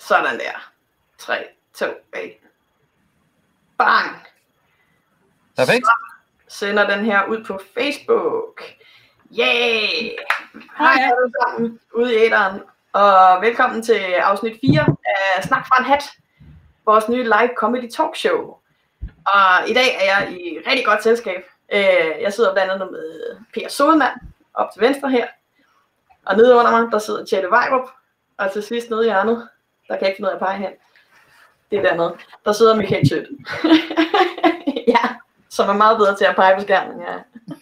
Sådan der. 3, 2, 1. Bang! Perfekt. Så sender den her ud på Facebook. Yeah! Hej alle sammen ude i æteren. Og velkommen til afsnit 4 af Snak fra en hat. Vores nye live comedy talkshow. Og i dag er jeg i rigtig godt selskab. Jeg sidder blandt andet med Per Sodemann op til venstre her. Og nede under mig, der sidder Tjelle Vejrup. Og til sidst nede i hjørnet, der kan jeg ikke finde ud af at pege hen. Det er dernede. Der sidder Michael Tødt. Ja, som er meget bedre til at pege på skærmen, ja.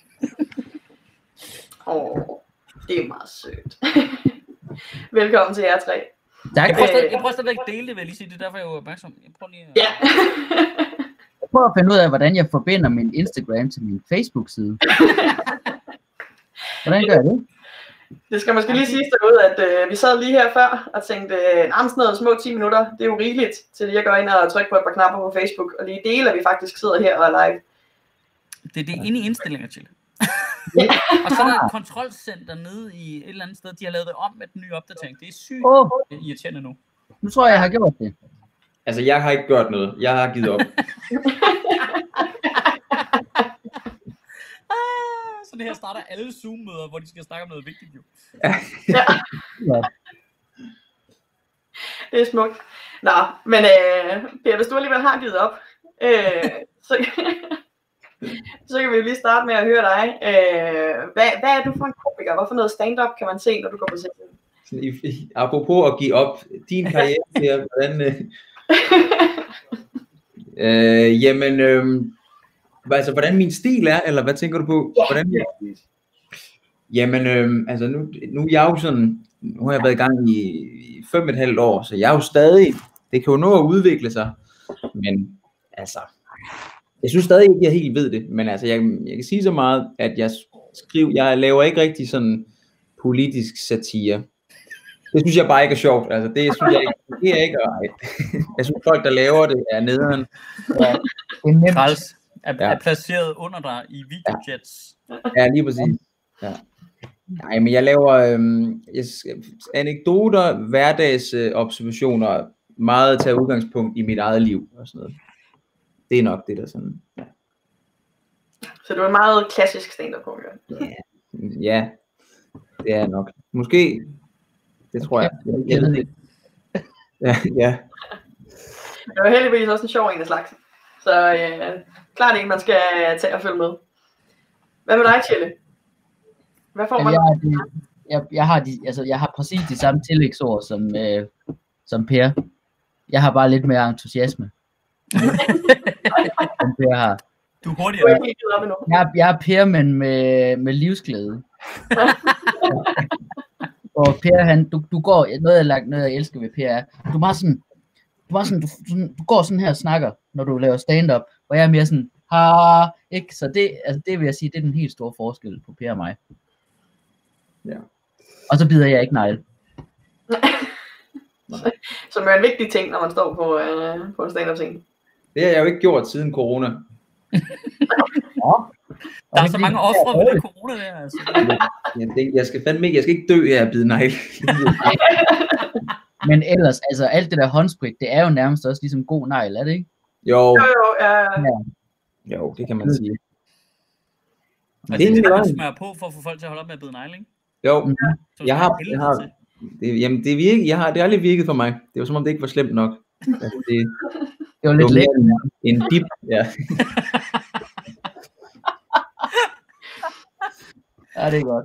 Det er meget sødt. Velkommen til jer tre. Tak. Jeg prøver stadigvæk at dele det, vil jeg lige sige. Det er derfor, jeg er opmærksom. Jeg prøver lige at... Ja. Jeg prøver at finde ud af, hvordan jeg forbinder min Instagram til min Facebook-side. Hvordan gør jeg det? Det skal måske lige siges derude, at vi sad lige her før og tænkte, nærmest noget små 10 minutter, det er jo rigeligt til lige at gå ind og trykke på et par knapper på Facebook, og lige dele, at vi faktisk sidder her og er live. Det er inde i indstillinger til. Og så er der et kontrolcenter nede i et eller andet sted, de har lavet det om med den nye opdatering. Det er sygt irriterende nu. Nu tror jeg har gjort det. Altså, jeg har ikke gjort noget. Jeg har givet op. Så det her starter alle Zoom-møder, hvor de skal snakke om noget vigtigt. Jo. Ja. Det er smukt. Nå, men Per, hvis du alligevel har givet op, så kan vi jo lige starte med at høre dig. Hvad er du for en komiker? Hvorfor noget stand-up kan man se, når du går på scenen? Apropos at give op, din karriere her, hvordan... altså, hvordan min stil er, eller hvad tænker du på? Ja. Hvordan... Jamen, altså nu er jeg jo sådan, nu har jeg været i gang i 5,5 år, så jeg er jo stadig, det kan jo nå at udvikle sig, men altså, jeg synes stadig ikke, jeg helt ved det, men altså, jeg kan sige så meget, at jeg laver ikke rigtig sådan politisk satire. Det synes jeg bare ikke er sjovt, altså det synes jeg ikke, det er ikke right. Jeg synes folk, der laver det, er nederen. Ja, det er nemt. Træls er placeret under dig i videojets. Ja, lige præcis. Ja. Nej, men jeg laver anekdoter, hverdagsobservationer, meget tager udgangspunkt i mit eget liv og sådan noget. Det er nok det, der sådan... Ja. Så du er en meget klassisk stand-up-komiker. Ja, det er nok. Måske, det tror jeg. Jeg ved det. Ja. Det var heldigvis også en sjov en af slagsen. Så klart ikke, man skal tage og følge med. Hvad med dig, Tjelle? Hvad får man? Jeg har præcis de samme tillægsord som Per. Jeg har bare lidt mere entusiasme. Som Per har. Du er hurtigere. Jeg er Per, men med livsglæde. Og Per, du går, noget jeg elsker ved Per er, du går sådan her og snakker, når du laver stand-up, og jeg er mere sådan, ikke? Så det vil jeg sige, det er den helt store forskel på Per og mig. Ja. Og så bider jeg ikke negle. Som er en vigtig ting, når man står på en stand-up-scene. Det har jeg jo ikke gjort siden corona. Der er så mange ofre ved det corona der, altså. Jeg skal ikke dø af at bide negle. Men ellers, altså alt det der håndsprit, det er jo nærmest også ligesom god negl, er det ikke? Jo, Ja. det kan man sige. Og det er det, man smører på for at få folk til at holde op med at bide negle, ikke? Jo, jeg har det har aldrig virket for mig. Det var som om det ikke var slemt nok. Altså, det var lidt lækkert. En dip, ja. Ja, det er godt.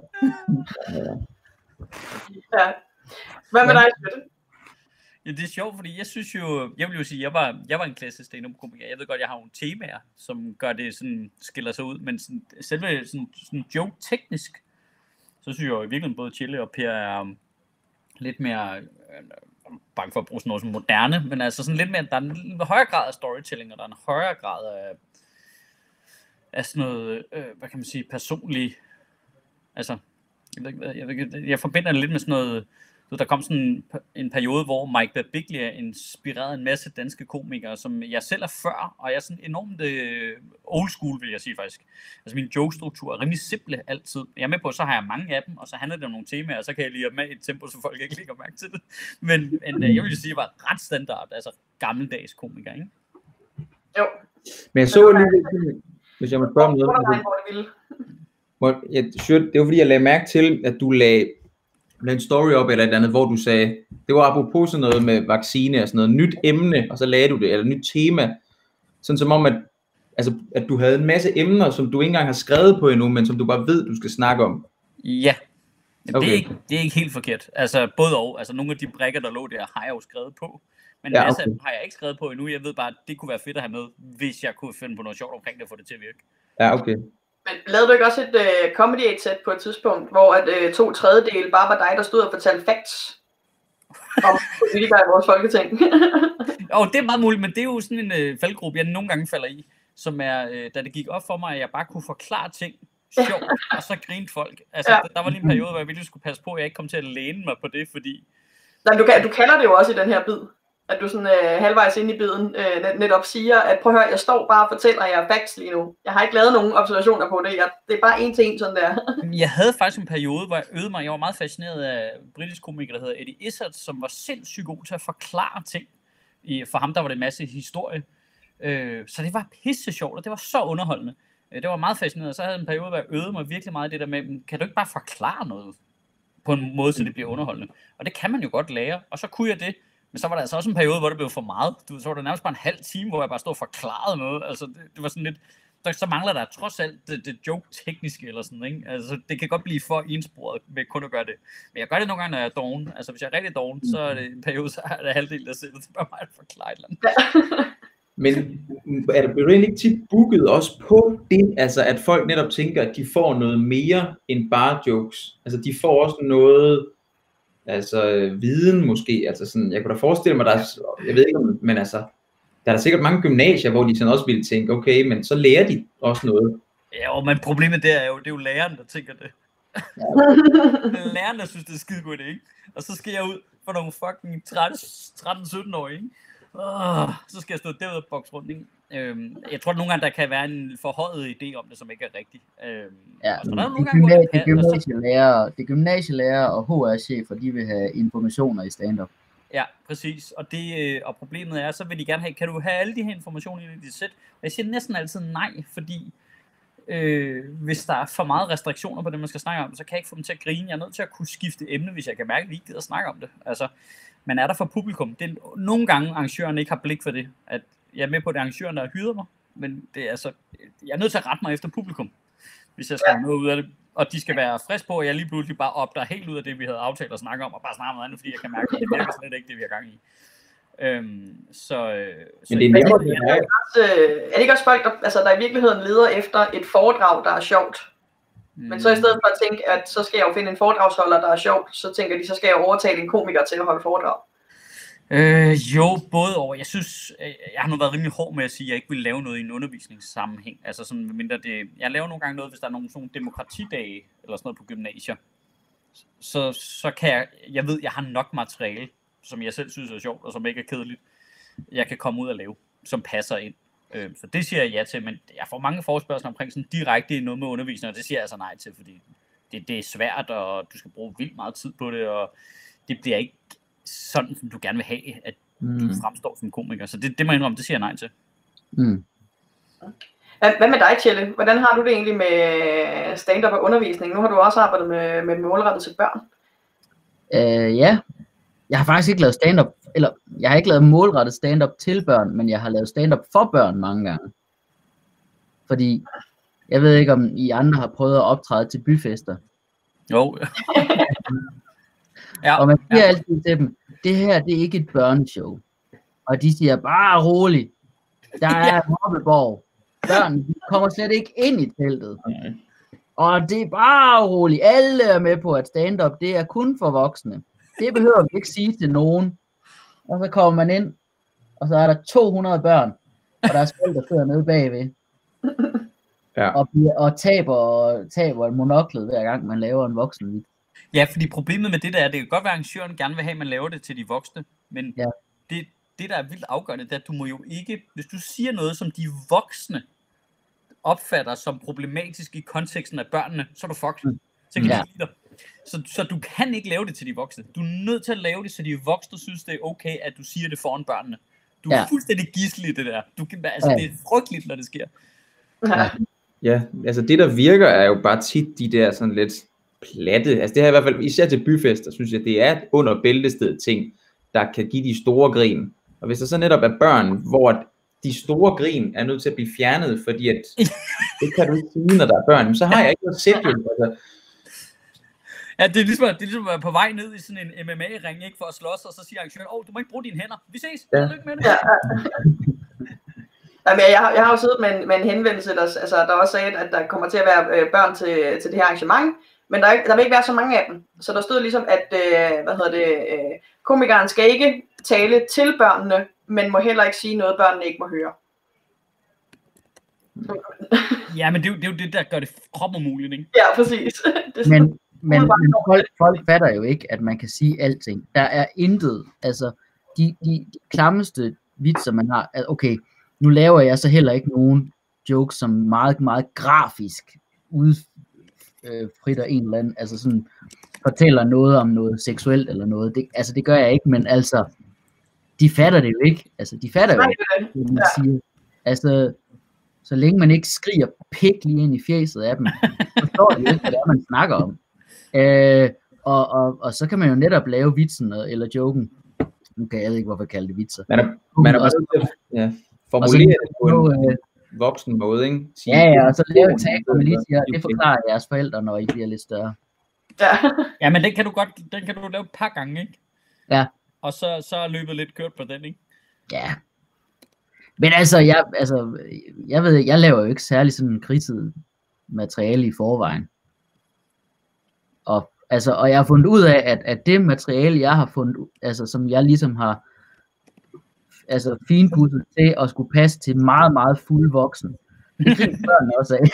Ja. Hvad med dig, Tjelle? Ja, det er sjovt, fordi jeg synes jo, jeg vil jo sige, jeg var en klassisk stand-up-komiker. Jeg ved godt, jeg har nogle temaer, som gør det sådan, skiller sig ud, men sådan, selve sådan joke-teknisk, så synes jeg jo i virkeligheden både Tjelle og Per er lidt mere, bange for at bruge sådan noget som moderne, men altså sådan lidt mere, der er en højere grad af storytelling, og der er en højere grad af sådan noget, hvad kan man sige, personlig, altså, jeg forbinder det lidt med sådan noget der kom sådan en periode, hvor Mike Birbiglia inspirerede en masse danske komikere, som jeg selv er før, og jeg er sådan enormt old school, vil jeg sige faktisk. Altså min joke-struktur er rimelig simple altid. Jeg er med på, så har jeg mange af dem, og så handler det om nogle temaer, og så kan jeg lige have med et tempo, så folk ikke lægger mærke til det. Men jeg vil sige, at det var ret standard, altså gammeldags komiker, ikke? Jo. Men jeg så lige, hvis jeg må spørge om noget. Det var fordi, jeg lagde mærke til, at du lagde en story op eller et andet, hvor du sagde, det var apropos sådan noget med vaccine og sådan noget, nyt emne, og så lagde du det, eller nyt tema, sådan som om, at du havde en masse emner, som du ikke engang har skrevet på endnu, men som du bare ved, du skal snakke om. Ja, okay. Det er ikke helt forkert. Altså både og, altså nogle af de brikker, der lå der, har jeg jo skrevet på, men en masse har jeg ikke skrevet på endnu. Jeg ved bare, at det kunne være fedt at have med, hvis jeg kunne finde på noget sjovt omkring det, og få det til at virke. Ja, okay. Men lavede du ikke også et comedy set på et tidspunkt, hvor at 2/3 bare var dig, der stod og fortalte facts om politikere i vores folketing? Jo, det er meget muligt, men det er jo sådan en faldgruppe, jeg nogle gange falder i, som er, da det gik op for mig, at jeg bare kunne forklare ting sjovt, og så grinte folk. Altså, der var lige en periode, hvor jeg virkelig skulle passe på, at jeg ikke kom til at læne mig på det, fordi... Nej, du kalder det jo også i den her bid, at du sådan halvvejs inde i biden netop siger, at prøv at høre, jeg står bare og fortæller jer facts lige nu. Jeg har ikke lavet nogen observationer på det. Det er bare en til en sådan der. Jeg havde faktisk en periode, hvor jeg øvede mig. Jeg var meget fascineret af britisk komiker, der hedder Eddie Izzard, som var sindssygt god til at forklare ting. For ham der var det en masse historie. Så det var pisse sjovt, og det var så underholdende. Det var meget fascinerende. Så havde jeg en periode, hvor jeg øvede mig virkelig meget det der med, kan du ikke bare forklare noget på en måde, så det bliver underholdende? Og det kan man jo godt lære, og så kunne jeg det. Men så var der altså også en periode, hvor det blev for meget. Så var det nærmest bare en halv time, hvor jeg bare stod og forklarede noget. Altså, det var sådan lidt... Så mangler der trods alt det joke-tekniske eller sådan, ikke? Altså, det kan godt blive for ensporet med kun at gøre det. Men jeg gør det nogle gange, når jeg er doven. Altså, hvis jeg er rigtig doven, så er det en periode, så er det halvdelen af sættet. Det er bare mig at forklare et eller andet. Men er der blevet ikke tit booket også på det, altså at folk netop tænker, at de får noget mere end bare jokes? Altså, de får også noget... Altså viden måske, altså sådan, jeg kunne da forestille mig, jeg ved ikke om, men altså, der er der sikkert mange gymnasier, hvor de sådan også ville tænke, okay, men så lærer de også noget. Ja, men problemet der er jo, det er jo læreren, der tænker det. Læreren, der synes, det er skide godt, ikke? Og så skal jeg ud for nogle fucking 13-17-årige, ikke? Så skal jeg stå derude og bokse rundt, ikke? Jeg tror, at nogle gange der kan være en forhøjet idé om det, som ikke er rigtigt. Det gymnasielærer og HR-chefer, de vil have informationer i stand-up. Ja, præcis. Og problemet er, så vil de gerne have, kan du have alle de her informationer i dit sæt? Og jeg siger næsten altid nej, fordi hvis der er for meget restriktioner på det, man skal snakke om, så kan jeg ikke få dem til at grine. Jeg er nødt til at kunne skifte emne, hvis jeg kan mærke, at vi ikke gider at snakke om det. Altså, man er der for publikum. Det er nogle gange, arrangøren ikke har blik for det, at jeg er med på, det arrangøren, der har hyret mig, men det er altså, jeg er nødt til at rette mig efter publikum, hvis jeg skal have noget ud af det. Og de skal være frisk på, at jeg lige pludselig bare opdager helt ud af det, vi havde aftalt at snakke om, og bare snakke om noget andet, fordi jeg kan mærke, at det virker slet ikke det, vi har gang i. Men det er nemmere, er det ikke også folk, der i virkeligheden leder efter et foredrag, der er sjovt? Men så i stedet for at tænke, at så skal jeg jo finde en foredragsholder, der er sjovt, så tænker de, så skal jeg overtale en komiker til at holde foredrag. Jo, både over. Jeg synes, jeg har nu været rimelig hård med at sige, at jeg ikke vil lave noget i en undervisningssammenhæng. Altså sådan, mindre det, jeg laver nogle gange noget, hvis der er nogle sådan demokratidage eller sådan noget på gymnasier. Så kan jeg ved, jeg har nok materiale, som jeg selv synes er sjovt, og som ikke er kedeligt, jeg kan komme ud og lave, som passer ind. Så det siger jeg ja til, men jeg får mange forespørgsler omkring sådan direkte noget med undervisning, og det siger jeg altså nej til, fordi det er svært, og du skal bruge vildt meget tid på det, og det bliver ikke sådan, som du gerne vil have, at du fremstår som komiker. Så det må jeg indrømme, det siger jeg nej til. Hvad med dig, Tjelle? Hvordan har du det egentlig med stand-up og undervisning? Nu har du også arbejdet med målrettet til børn. Ja, jeg har faktisk ikke lavet stand-up, eller jeg har ikke lavet målrettet stand-up til børn, men jeg har lavet stand-up for børn mange gange. Fordi, jeg ved ikke, om I andre har prøvet at optræde til byfester. Jo. Ja, og man siger altid til dem, det her, det er ikke et børneshow. Og de siger, bare roligt, der er Hoppeborg. Børn kommer slet ikke ind i teltet. Og det er bare roligt. Alle er med på, at stand-up, det er kun for voksne. Det behøver vi ikke sige til nogen. Og så kommer man ind, og så er der 200 børn, og der er forældre, der sidder nede bagved. Ja. Og taber monoklet hver gang, man laver en voksenvits. Ja, fordi problemet med det der er, det kan godt være, at arrangøren gerne vil have, at man laver det til de voksne, men Ja. det der er vildt afgørende, det er, at du må jo ikke, hvis du siger noget, som de voksne opfatter som problematisk i konteksten af børnene, så er du fucked. Så kan de ikke lide dig. Så du kan ikke lave det til de voksne. Du er nødt til at lave det, så de voksne synes, det er okay, at du siger det foran børnene. Du er fuldstændig gidsel i det der. Det er frygteligt, når det sker. Ja, altså det der virker er jo bare tit de der sådan lidt platte, altså det her i hvert fald, især til byfester, synes jeg, det er under bæltestedet ting, der kan give de store grin. Og hvis der så netop er børn, hvor de store grin er nødt til at blive fjernet, fordi at det kan du ikke sige, når der er børn, så har jeg ikke noget selvhjælp. Altså. Ja, det er ligesom at være på vej ned i sådan en MMA-ring, ikke, for at slås, og så siger arrangøren, du må ikke bruge dine hænder. Vi ses. Ja. Lykke med det. Jamen, jeg har jo siddet med en henvendelse, der også sagde, at der kommer til at være børn til det her arrangement, men der vil ikke være så mange af dem. Så der stod ligesom, at komikeren skal ikke tale til børnene, men må heller ikke sige noget, børnene ikke må høre. Ja, men det er jo det, der gør det kropumuligt, ikke? Ja, præcis. Men folk fatter jo ikke, at man kan sige alting. Der er intet, altså de klammeste vitser, man har, okay, nu laver jeg så heller ikke nogen jokes, som meget, meget grafisk udfritter en eller anden, altså sådan fortæller noget om noget seksuelt eller noget. Det gør jeg ikke, men altså, de fatter det jo ikke. Altså, de fatter jo ikke, hvad man siger. Altså, så længe man ikke skriger pik lige ind i fjeset af dem, så forstår de jo ikke, hvad det er, man snakker om. Og så kan man jo netop lave vitsen eller joken. Nu kan jeg ikke, hvorfor jeg kalder det vitser. Man er bare nødt til formulere det på en voksen måde, ikke? Og så lave et tag, hvor man lige siger, det forklarer jeres forældre, når I bliver lidt større. Ja, men den kan du lave et par gange, ikke? Ja. Og så er løbet lidt kørt på den, ikke? Ja. Men altså, jeg ved ikke, jeg laver jo ikke særlig sådan kridset materiale i forvejen. Og jeg har fundet ud af, at det materiale, jeg har fundet, altså som jeg ligesom har finpudset til at skulle passe til meget, meget fulde voksen. Det griner børnene også af.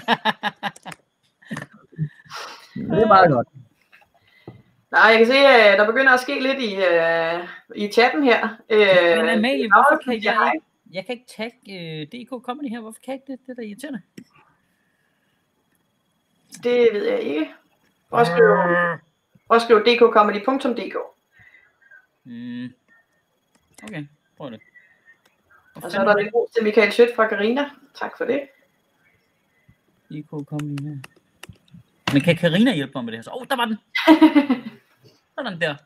Det er meget godt. Nej, jeg kan se, der begynder at ske lidt i chatten her. Men Amalie, hvorfor kan jeg kan ikke tagge DK Comedy her? Hvorfor kan jeg ikke det? Det er da irriterende. Det ved jeg ikke. Prøv at skrive dkcomedy.dk. Okay, prøv det. Og så er der lidt ro til Michael Schødt fra Carina. Tak for det. DK Comedy her. Men kan Carina hjælpe mig med det her? Der var den. Sådan der.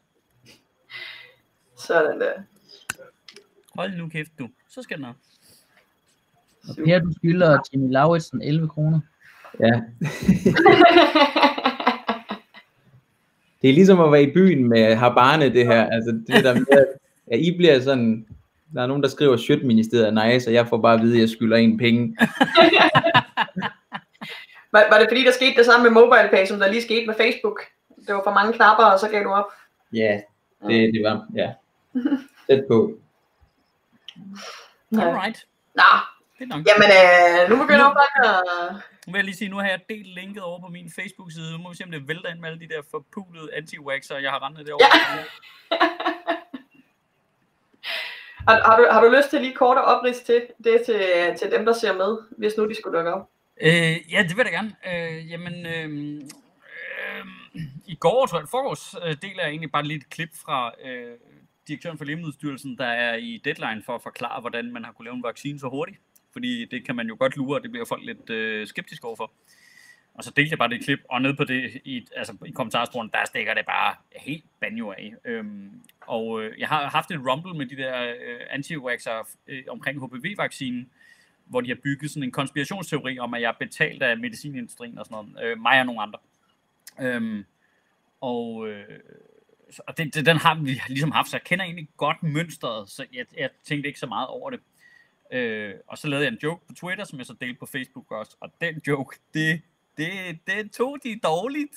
Sådan der. Hold nu kæft, du. Så skal den op. Og Per, du skylder Jimmy Lauritsen 11 kroner. Ja. Det er ligesom at være i byen med Habane, det her. Altså, det der med, at I bliver sådan... Der er nogen, der skriver, Sjøtministeriet er nice, og jeg får bare at vide, at jeg skylder en penge. Var det fordi, der skete det samme med MobilePay, som der lige skete med Facebook? Det var for mange knapper, og så gav du op? Ja, det var, ja. Tæt på. Alright. Nå, jamen nu begynder jeg bare at... Nu vil jeg lige sige, nu har jeg delt linket over på min Facebook-side. Nu må vi se, om det vælter ind med alle de der forpulede anti-waxer, jeg har rendet derovre. Ja. Har du lyst til lige kort at oprids til det til dem, der ser med, hvis nu de skulle dukke op? Ja, det vil jeg gerne. I går, tror jeg, forgårs, deler jeg egentlig bare lidt et klip fra direktøren for Lægemiddelstyrelsen, der er i deadline for at forklare, hvordan man har kunnet lave en vaccine så hurtigt. Fordi det kan man jo godt lure, og det bliver folk lidt skeptiske overfor. Og så delte jeg bare det klip, og ned på det i kommentarsporen, der stikker det bare helt banjo af. Jeg har haft et rumble med de der anti-vaxxere omkring HPV-vaccinen, hvor de har bygget sådan en konspirationsteori om, at jeg er betalt af medicinindustrien og sådan noget. Mig og nogle andre. Den har vi ligesom haft, så jeg kender egentlig godt mønstret, så jeg tænkte ikke så meget over det. Og så lavede jeg en joke på Twitter, som jeg så delte på Facebook også, og den joke, det tog de dårligt.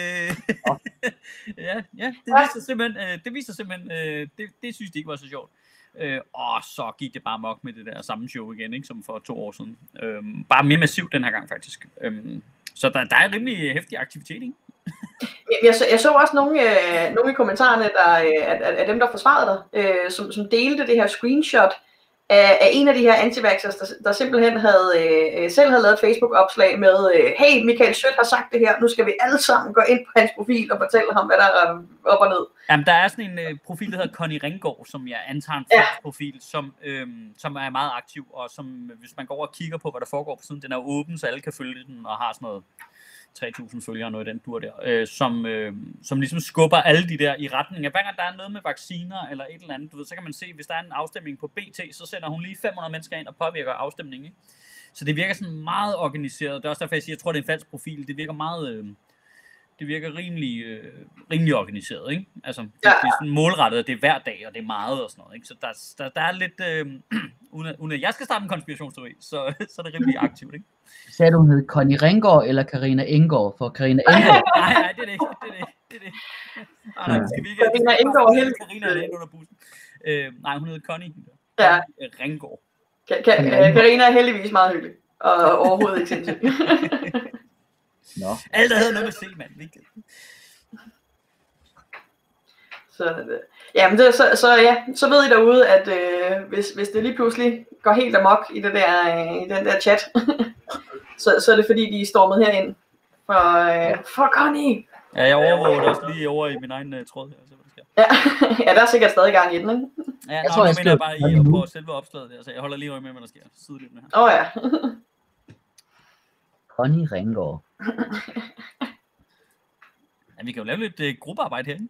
Det viser simpelthen, det synes de ikke var så sjovt. Og så gik det bare mok med det der samme show igen, ikke, som for 2 år siden. Bare mere massivt den her gang faktisk. Så der er rimelig heftig aktivitet, ikke? Jeg så også nogle i kommentarerne, af dem, der forsvarede dig, som delte det her screenshot af en af de her antivaxxers, der simpelthen selv havde lavet et Facebook-opslag med, hey, Michael Sødt har sagt det her, nu skal vi alle sammen gå ind på hans profil og fortælle ham, hvad der er op og ned. Jamen, der er sådan en profil, der hedder Connie Ringgaard, som jeg antager en profil, som er meget aktiv, og som, hvis man går over og kigger på, hvad der foregår på siden, den er åben, så alle kan følge den, og har sådan noget 3.000 følgere, noget i den dur der, som ligesom skubber alle de der i retning af, hver gang der er noget med vacciner eller et eller andet, du ved, så kan man se, hvis der er en afstemning på BT, så sender hun lige 500 mennesker ind og påvirker afstemningen, ikke? Så det virker sådan meget organiseret. Det er også derfor, jeg siger, jeg tror, det er en falsk profil. Det virker meget, det virker rimelig organiseret, ikke? Altså, det er sådan målrettet, det er hver dag, og det er meget og sådan noget, ikke? Så der er lidt, uden at jeg skal starte en konspirationsteori, så er det rimelig aktivt, ikke? Sagde du, hun hed Connie Ringgaard eller Carina Enggaard? For Carina Enggaard. Nej, det er det ikke. Nej, skal vi ikke Carina Enggaard helt. Carina er lidt under bussen. Nej, hun hedder Connie. Ja. Ringgaard. Carina er heldigvis meget hyggelig, og overhovedet ikke sindssyg. Nå. Alt der hedder noget med C, mand. Så ved I derude, at hvis det lige pludselig går helt amok i den der chat, så er det fordi, de er stormet herind for Connie. Ja, jeg overvåger det også lige over i min egen tråd her. Så hvad der sker. Ja, der er sikkert stadig gang i den, ikke? Ja, jeg tror, jeg mener bare i på selve opslaget der, så jeg holder lige øje med, hvad der sker sideløbende her. Ja. Connie Ringgaard. Ja, vi kan jo lave lidt gruppearbejde herinde.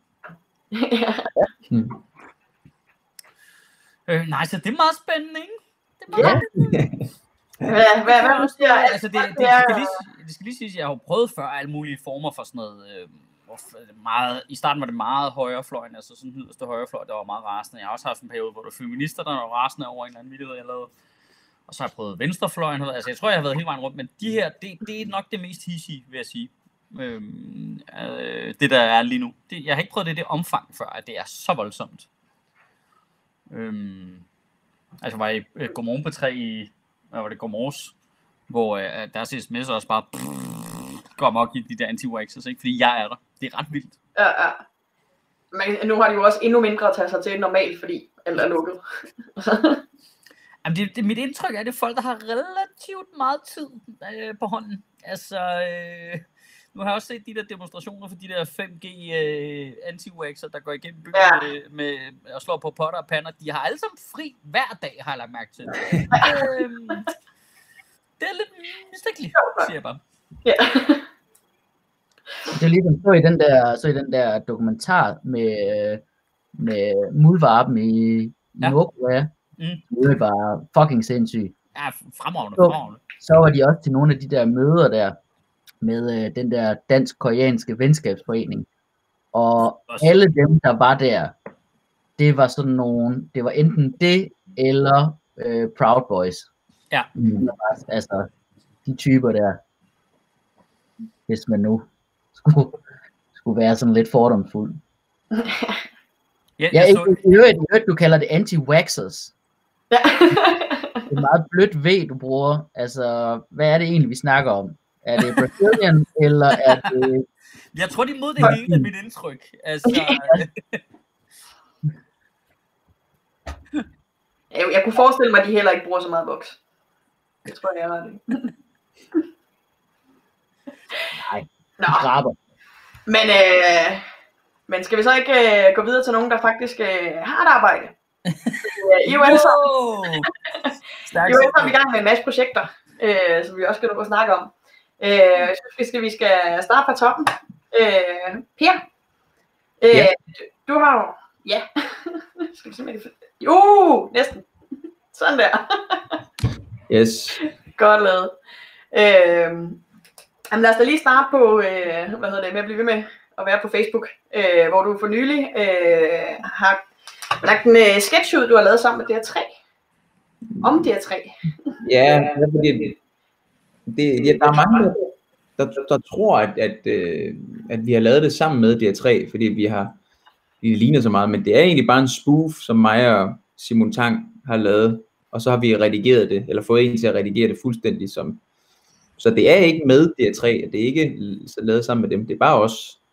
Nej, så det er meget spændende, ikke? Det er meget spændende. Hvad siger jeg? Altså, det skal lige sige, at jeg har prøvet før alle mulige former for sådan noget, i starten var det meget højrefløjen, altså sådan den yderste højrefløj, der var meget rasende. Jeg har også haft en periode, hvor der var feminister, der var rasende over en eller anden video, jeg lavede. Og så har jeg prøvet venstrefløjen, altså jeg tror, jeg har været hele vejen rundt, men de her, det er nok det mest hissige, vil jeg sige. Det der er lige nu. Jeg har ikke prøvet det omfang før, at det er så voldsomt. Altså var i Godmorgen på 3 i, hvad var det, Godmorges, hvor der ses sms'er også bare går amok i de der anti-vaxxers, ikke? Fordi jeg er der. Det er ret vildt. Ja. Men nu har de jo også endnu mindre at tage sig til normalt, fordi alt er lukket. Jamen mit indtryk er, at det er folk, der har relativt meget tid på hånden. Altså, nu har jeg også set de der demonstrationer for de der 5G anti-vaxxer, der går igennem byen med at slå på potter og pander. De har alle sammen fri hver dag, har jeg lagt mærke til. Det er lidt mistænkeligt, siger jeg bare. Ja. Det er ligesom så i den der dokumentar med muldvarpen i Nordkorea. Det var fucking sindssygt. Ja, fremragende. Så var de også til nogle af de der møder der med den der dansk-koreanske venskabsforening. Og alle dem, der var der, det var sådan nogen, det var enten det eller Proud Boys. Ja. Altså, de typer der, hvis man nu skulle være sådan lidt fordomsfuld. Du kalder det anti-vaxxers. Ja. Det er meget blødt ved, du bruger. Altså, hvad er det egentlig, vi snakker om? Er det Brazilian, eller er det... Jeg tror, de er mod det hele af mit indtryk. Altså... Jeg kunne forestille mig, at de heller ikke bruger så meget voks. Det tror jeg er det. Nej, skraber. Men skal vi så ikke gå videre til nogen, der faktisk har et arbejde? I er jo alle sammen i gang med en masse projekter, som vi også skal nå at snakke om. Jeg synes, vi skal starte fra toppen. Per, du har jo... Ja. Skal vi simpelthen... Jo, næsten. Sådan der. Yes. Godt lavet. Jamen lad os da lige starte på, med at blive ved med at være på Facebook, hvor du for nylig har lagt en sketch ud, du har lavet sammen med DR3. Om DR3. Ja, fordi der er mange, der tror, at vi har lavet det sammen med DR3, fordi vi ligner så meget, men det er egentlig bare en spoof, som mig og Simon Tang har lavet, og så har vi redigeret det, eller fået en til at redigere det fuldstændig som. Så det er ikke med DR3, det er ikke lavet sammen med dem, det er bare os.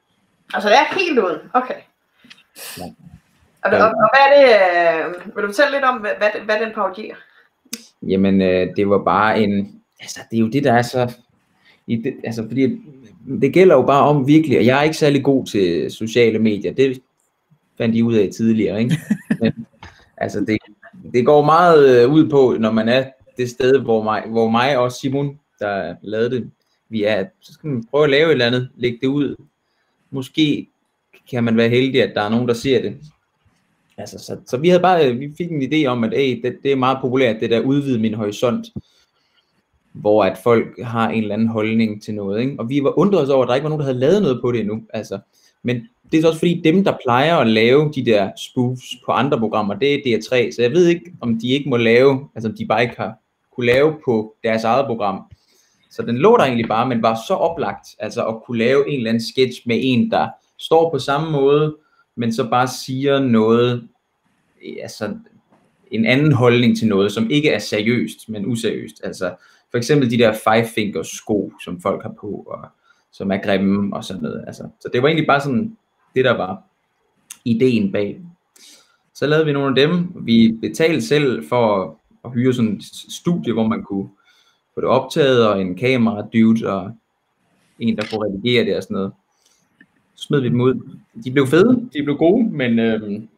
Altså, det er helt uden. Okay. Ja. Og hvad er det, vil du fortælle lidt om, hvad den parodierer? Jamen, det var bare en, altså det er jo det, der er så, altså fordi det gælder jo bare om virkelig, og jeg er ikke særlig god til sociale medier, det fandt de ud af tidligere, ikke? Men, altså det går meget ud på, når man er det sted, hvor mig og Simon, der lavede det, vi er, så skal man prøve at lave et eller andet, lægge det ud. Måske kan man være heldig, at der er nogen, der ser det. Altså, så vi fik en idé om, at det er meget populært, det der udvide min horisont, hvor at folk har en eller anden holdning til noget, ikke? Og vi var undret os over, at der ikke var nogen, der havde lavet noget på det endnu. Altså, men det er så også fordi, dem, der plejer at lave de der spoofs på andre programmer, det er DR3, så jeg ved ikke, om de ikke må lave, altså om de bare ikke har kunne lave på deres eget program. Så den lå der egentlig bare, men var så oplagt, altså at kunne lave en eller anden sketch med en, der står på samme måde, men så bare siger noget, altså en anden holdning til noget, som ikke er seriøst, men useriøst. Altså for eksempel de der 5-fingers sko, som folk har på, og som er grimme og sådan noget. Altså, så det var egentlig bare sådan, det der var ideen bag. Så lavede vi nogle af dem. Vi betalte selv for at hyre sådan et studie, hvor man kunne få det optaget, og en kamera dude, og en, der kunne redigere det og sådan noget. Så smed vi dem ud. De blev fede, de blev gode, men det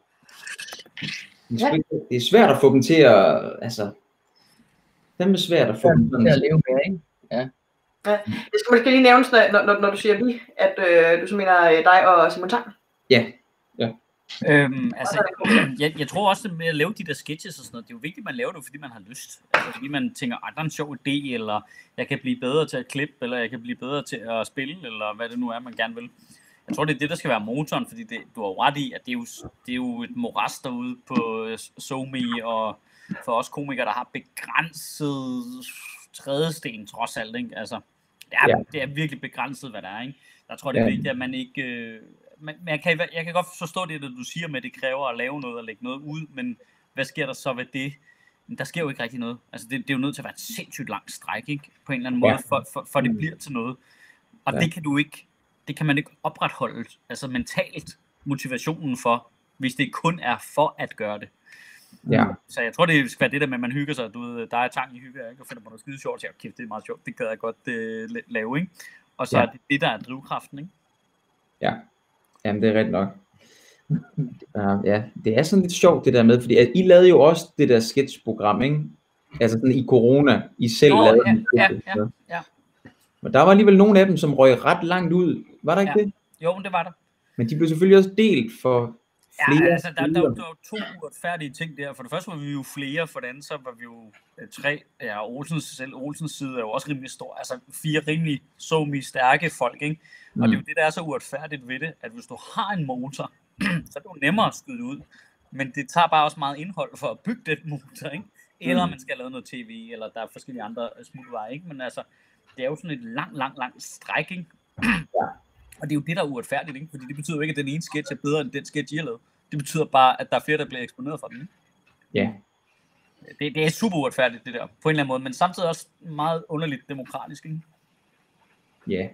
er svært at få dem til at, altså, det er svært at få dem til at leve med, ikke? Ja. Det skal måske lige nævnes, når du siger vi, at du så mener dig og Simon Tang. Ja. Altså, jeg tror også, at med at lave de der sketches og sådan noget, det er jo vigtigt, at man laver det, fordi man har lyst. Altså, fordi man tænker, der er en sjov idé, eller jeg kan blive bedre til at klippe, eller jeg kan blive bedre til at spille, eller hvad det nu er, man gerne vil. Jeg tror, det er det, der skal være motoren, fordi du har ret i, at det er jo et moras derude på SoMe, og for os komikere, der har begrænset trædesten trods alt, ikke? Altså, det er virkelig begrænset, hvad der er, ikke? Jeg tror, det er vigtigt, at man ikke... jeg kan godt forstå det, du siger med, at det kræver at lave noget og lægge noget ud, men hvad sker der så ved det? Der sker jo ikke rigtig noget. Altså, det er jo nødt til at være et sindssygt langt stræk, ikke? På en eller anden måde, for det bliver til noget. Og det kan man ikke opretholde, altså mentalt motivationen for, hvis det kun er for at gøre det. Ja. Så jeg tror, det skal være det der med, at man hygger sig. Du ved, der er Tang i hygge, ikke? Og finder på noget skide sjovt. Så kæft, det er meget sjovt. Det kan jeg godt lave, ikke? Og så er det der er drivkraften, ikke? Ja. Jamen, det er rigtigt nok. Ja, det er sådan lidt sjovt det der med, fordi at I lavede jo også det der sketchprogram, ikke? Altså sådan i corona, I selv lavede det. Ja. Men der var alligevel nogle af dem, som røg ret langt ud. Var der ikke det? Jo, det var der. Men de blev selvfølgelig også delt for flere. Ja, altså der var to uretfærdige ting der. For det første var vi jo flere, for det andet så var vi jo tre. Ja, Olsens side er jo også rimelig stor. Altså 4 rimelig stærke folk, ikke? Og det er jo det, der er så uretfærdigt ved det, at hvis du har en motor, så er det jo nemmere at skyde ud. Men det tager bare også meget indhold for at bygge den motor, ikke? Eller man skal lave noget tv, eller der er forskellige andre smutveje, ikke? Men altså, det er jo sådan et langt stræk, ikke? Og det er jo det, der er uretfærdigt, ikke? Fordi det betyder jo ikke, at den ene sketch er bedre end den sketch, I har lavet. Det betyder bare, at der er flere, der bliver eksponeret for den, ikke? Ja. Det er super uretfærdigt, det der, på en eller anden måde, men samtidig også meget underligt demokratisk, ikke? Ja.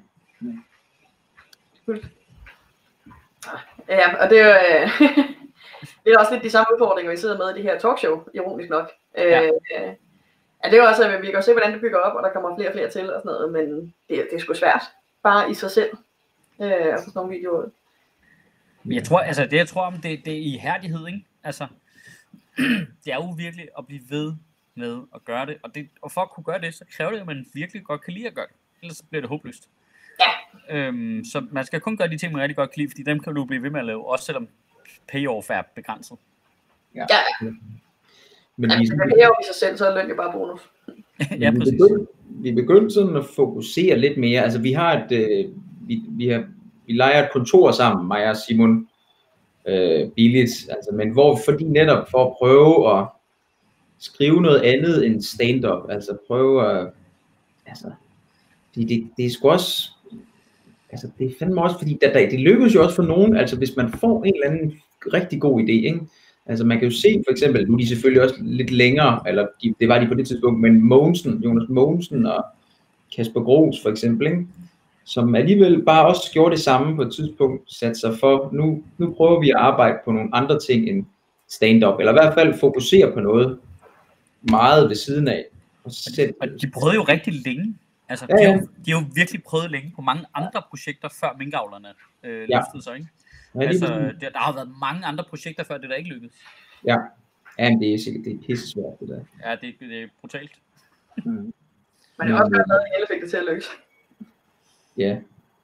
Ja, og det er jo det er også lidt de samme udfordringer, vi sidder med i det her talkshow, ironisk nok. Ja, det er jo også, at vi kan se, hvordan det bygger op, og der kommer flere og flere til og sådan noget, men det er sgu svært, bare i sig selv, at få sådan nogle videoer. Jeg tror om det er ihærdighed, ikke? Altså, det er jo virkelig at blive ved med at gøre det, og for at kunne gøre det, så kræver det, at man virkelig godt kan lide at gøre det, ellers bliver det håbløst. Ja. Så man skal kun gøre de ting, man rigtig godt kan lide, fordi dem kan du blive ved med at lave, også selvom payoff er begrænset. Ja. Men det er jo i sig selv, så er løn jo bare bonus. Ja, præcis. Vi begyndte sådan at fokusere lidt mere. Altså vi har vi leger et kontor sammen, mig og Simon, billigt, altså, men fordi netop for at prøve at skrive noget andet end stand-up, altså prøve at, altså, det er sgu også, altså det er fandme også, fordi det lykkes jo også for nogen, altså hvis man får en eller anden rigtig god idé, ikke? Altså man kan jo se for eksempel, nu er de selvfølgelig også lidt længere, eller det var de på det tidspunkt, men Jonas Mogensen og Kasper Gros for eksempel, ikke? som alligevel bare også gjorde det samme på et tidspunkt, satte sig for, nu prøver vi at arbejde på nogle andre ting end stand-up, eller i hvert fald fokusere på noget meget ved siden af. Og de prøvede jo rigtig længe. Altså, de har jo virkelig prøvet længe på mange andre projekter, før minkavlerne løftede sig, ikke? Altså, der har været mange andre projekter før, det der ikke lykkedes. Ja, men det er sikkert, det er pisse svært, det der. Ja, det er brutalt. Men det er også godt, at alle fik det til at lykkes. Ja.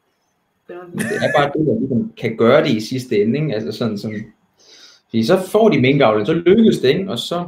Det er bare det, der ligesom kan gøre det i sidste ende, ikke? Altså sådan, fordi så får de minkavlen, så lykkes det, ikke? Og så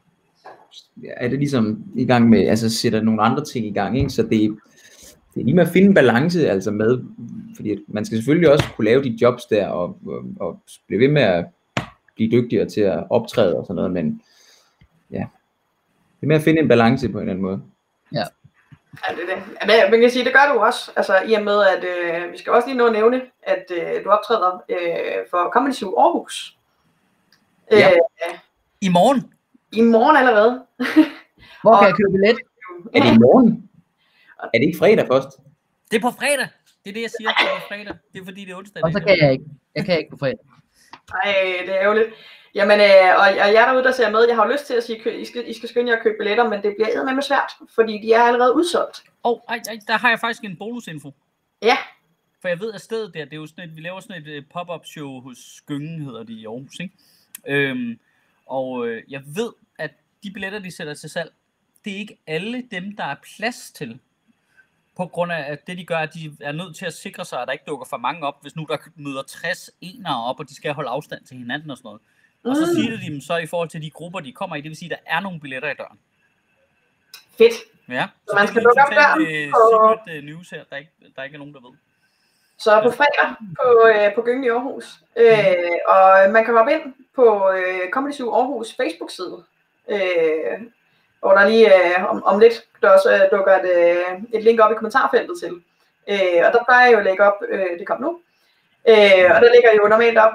er det ligesom i gang med, altså sætter nogle andre ting i gang, ikke? Så det er lige med at finde en balance, altså med, fordi man skal selvfølgelig også kunne lave de jobs der, og blive ved med at blive dygtigere til at optræde og sådan noget, men ja, det er med at finde en balance på en eller anden måde. Ja. Ja, det er det. Men man kan sige, det gør du også, altså i og med, at vi skal også lige nå at nævne, at du optræder for Comedy Zoo Aarhus. Ja. I morgen? I morgen allerede. Hvor kan jeg købe billet? Er det i morgen? Er det ikke fredag først? Det er på fredag. Det er det, jeg siger. Det er på fredag. Det er fordi, det er onsdag. Og så kan jeg ikke. Jeg kan ikke på fredag. Nej, det er ærgerligt. Jamen, og jer derude, der ser med, jeg har jo lyst til at sige, I skal skynde jer at købe billetter, men det bliver eddermame svært, fordi de er allerede udsolgt. Der har jeg faktisk en bonusinfo. Ja. For jeg ved, at stedet der, det er jo sådan vi laver sådan et pop-up show hos Gyngen, hedder det i Aarhus, ikke? Og jeg ved, at de billetter, de sætter til salg, det er ikke alle dem, der er plads til. På grund af, at det de gør, at de er nødt til at sikre sig, at der ikke dukker for mange op, hvis nu der møder 60 enere op, og de skal holde afstand til hinanden og sådan noget. Og så siger de dem så i forhold til de grupper, de kommer i, det vil sige, at der er nogle billetter i døren. Fedt. Ja, så man skal lukke op der. Secret news her, der ikke er nogen, der ved. Så på fredag på Gyngen i Aarhus. Og man kan hoppe ind på Comedy Zoo Aarhus Facebook-side. Og der lige om lidt, der også dukker et link op i kommentarfeltet til. Og der plejer jeg jo at lægge op, det kom nu. Og der ligger jo normalt op,